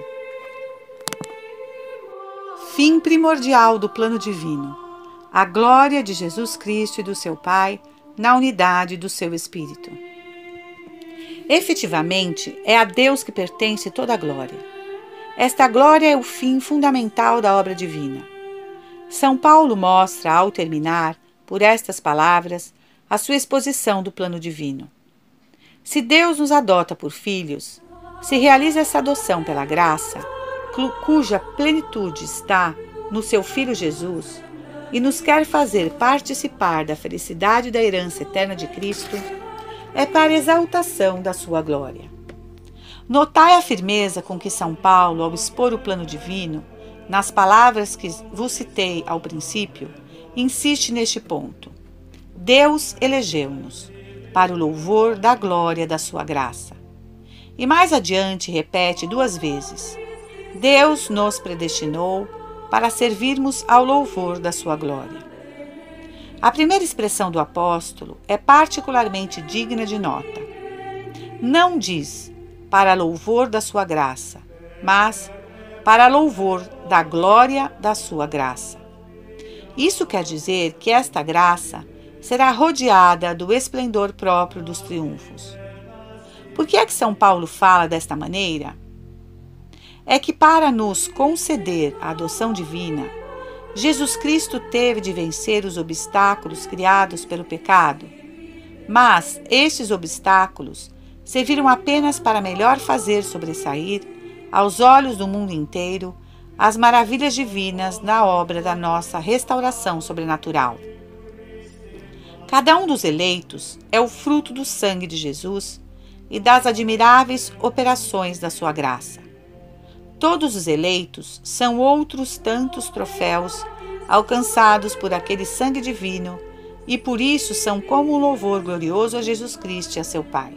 Fim primordial do plano divino: a glória de Jesus Cristo e do seu Pai na unidade do seu Espírito. Efetivamente, é a Deus que pertence toda a glória. Esta glória é o fim fundamental da obra divina. São Paulo mostra, ao terminar, por estas palavras, a sua exposição do plano divino. Se Deus nos adota por filhos, se realiza essa adoção pela graça, cuja plenitude está no seu Filho Jesus, e nos quer fazer participar da felicidade da herança eterna de Cristo, é para a exaltação da sua glória. Notai a firmeza com que São Paulo, ao expor o plano divino, nas palavras que vos citei ao princípio, insiste neste ponto. Deus elegeu-nos para o louvor da glória da sua graça. E mais adiante repete 2 vezes: Deus nos predestinou para servirmos ao louvor da sua glória. A primeira expressão do apóstolo é particularmente digna de nota. Não diz para louvor da sua graça, mas para louvor da glória da sua graça. Isso quer dizer que esta graça será rodeada do esplendor próprio dos triunfos. Por que é que São Paulo fala desta maneira? É que para nos conceder a adoção divina, Jesus Cristo teve de vencer os obstáculos criados pelo pecado, mas estes obstáculos serviram apenas para melhor fazer sobressair, aos olhos do mundo inteiro, as maravilhas divinas na obra da nossa restauração sobrenatural. Cada um dos eleitos é o fruto do sangue de Jesus e das admiráveis operações da sua graça. Todos os eleitos são outros tantos troféus alcançados por aquele sangue divino e por isso são como um louvor glorioso a Jesus Cristo e a seu Pai.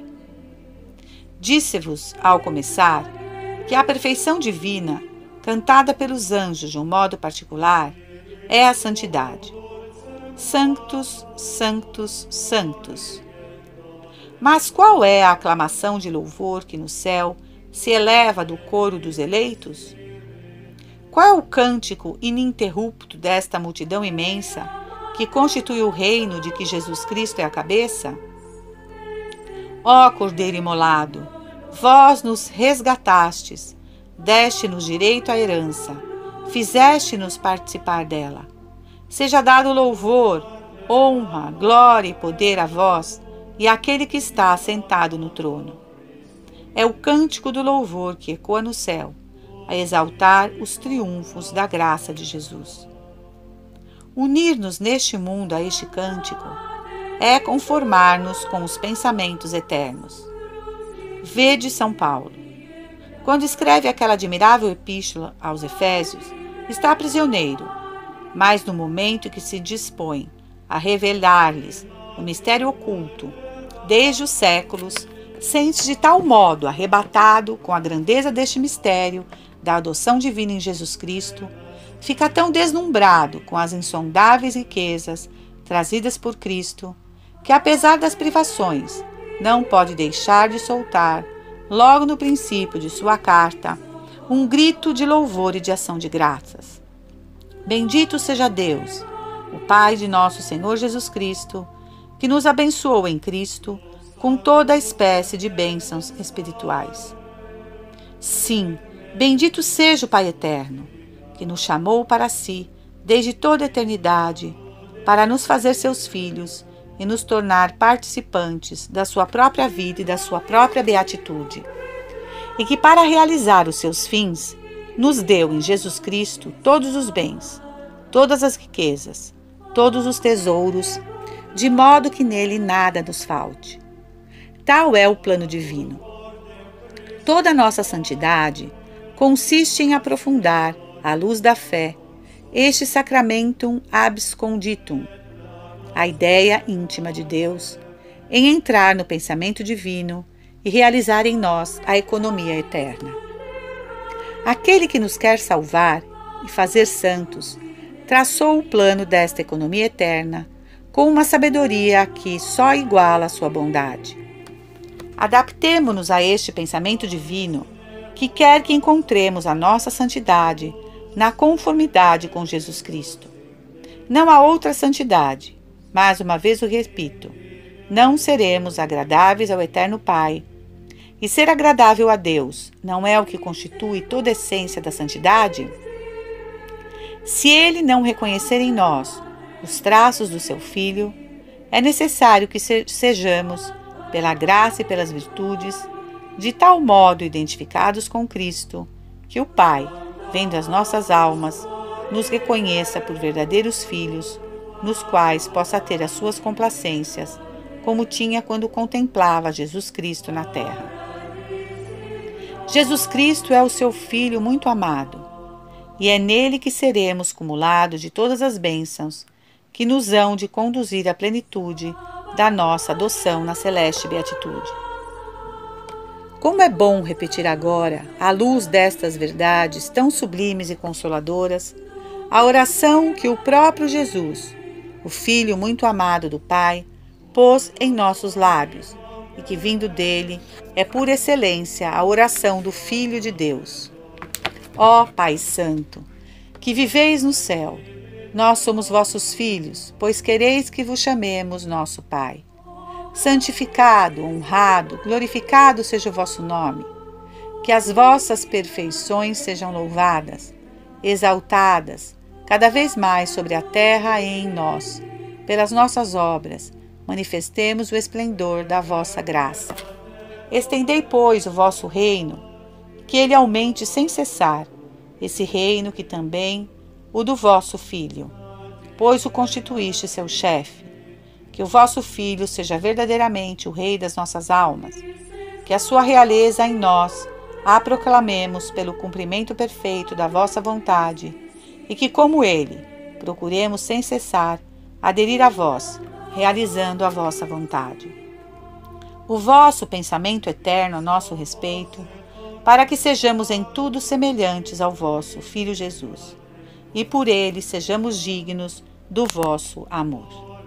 Disse-vos, ao começar, que a perfeição divina, cantada pelos anjos de um modo particular, é a santidade. Sanctus, Sanctus, Sanctus. Mas qual é a aclamação de louvor que no céu se eleva do coro dos eleitos? Qual é o cântico ininterrupto desta multidão imensa que constitui o reino de que Jesus Cristo é a cabeça? Ó Cordeiro imolado, vós nos resgatastes, deste-nos direito à herança, fizeste-nos participar dela. Seja dado louvor, honra, glória e poder a vós e àquele que está sentado no trono. É o cântico do louvor que ecoa no céu, a exaltar os triunfos da graça de Jesus. Unir-nos neste mundo a este cântico é conformar-nos com os pensamentos eternos. Vede São Paulo. Quando escreve aquela admirável epístola aos Efésios, está prisioneiro, mas no momento em que se dispõe a revelar-lhes o mistério oculto desde os séculos, sente de tal modo arrebatado com a grandeza deste mistério da adoção divina em Jesus Cristo, fica tão deslumbrado com as insondáveis riquezas trazidas por Cristo, que apesar das privações, não pode deixar de soltar, logo no princípio de sua carta, um grito de louvor e de ação de graças. Bendito seja Deus, o Pai de nosso Senhor Jesus Cristo, que nos abençoou em Cristo com toda a espécie de bênçãos espirituais. Sim, bendito seja o Pai eterno, que nos chamou para si desde toda a eternidade, para nos fazer seus filhos e nos tornar participantes da sua própria vida e da sua própria beatitude. E que para realizar os seus fins, nos deu em Jesus Cristo todos os bens, todas as riquezas, todos os tesouros, de modo que nele nada nos falte. Tal é o plano divino. Toda a nossa santidade consiste em aprofundar, à luz da fé, este sacramentum absconditum, a ideia íntima de Deus, em entrar no pensamento divino e realizar em nós a economia eterna. Aquele que nos quer salvar e fazer santos, traçou o plano desta economia eterna com uma sabedoria que só iguala a sua bondade. Adaptemo-nos a este pensamento divino, que quer que encontremos a nossa santidade na conformidade com Jesus Cristo. Não há outra santidade, mas uma vez o repito, não seremos agradáveis ao Eterno Pai. E ser agradável a Deus não é o que constitui toda a essência da santidade? Se Ele não reconhecer em nós os traços do seu Filho, é necessário que sejamos, pela graça e pelas virtudes, de tal modo identificados com Cristo, que o Pai, vendo as nossas almas, nos reconheça por verdadeiros filhos, nos quais possa ter as suas complacências, como tinha quando contemplava Jesus Cristo na terra. Jesus Cristo é o seu Filho muito amado, e é nele que seremos cumulados de todas as bênçãos que nos hão de conduzir à plenitude da nossa adoção na celeste beatitude. Como é bom repetir agora, à luz destas verdades tão sublimes e consoladoras, a oração que o próprio Jesus, o Filho muito amado do Pai, pôs em nossos lábios, e que, vindo dele, é por excelência a oração do Filho de Deus. Ó Pai Santo, que viveis no céu, nós somos vossos filhos, pois quereis que vos chamemos nosso Pai. Santificado, honrado, glorificado seja o vosso nome. Que as vossas perfeições sejam louvadas, exaltadas, cada vez mais sobre a terra e em nós. Pelas nossas obras, manifestemos o esplendor da vossa graça. Estendei, pois, o vosso reino, que ele aumente sem cessar, esse reino que também o do vosso Filho, pois o constituíste seu chefe. Que o vosso Filho seja verdadeiramente o Rei das nossas almas, que a sua realeza em nós a proclamemos pelo cumprimento perfeito da vossa vontade, e que, como ele, procuremos sem cessar aderir a vós, realizando a vossa vontade. O vosso pensamento eterno a nosso respeito, para que sejamos em tudo semelhantes ao vosso Filho Jesus, e por ele sejamos dignos do vosso amor.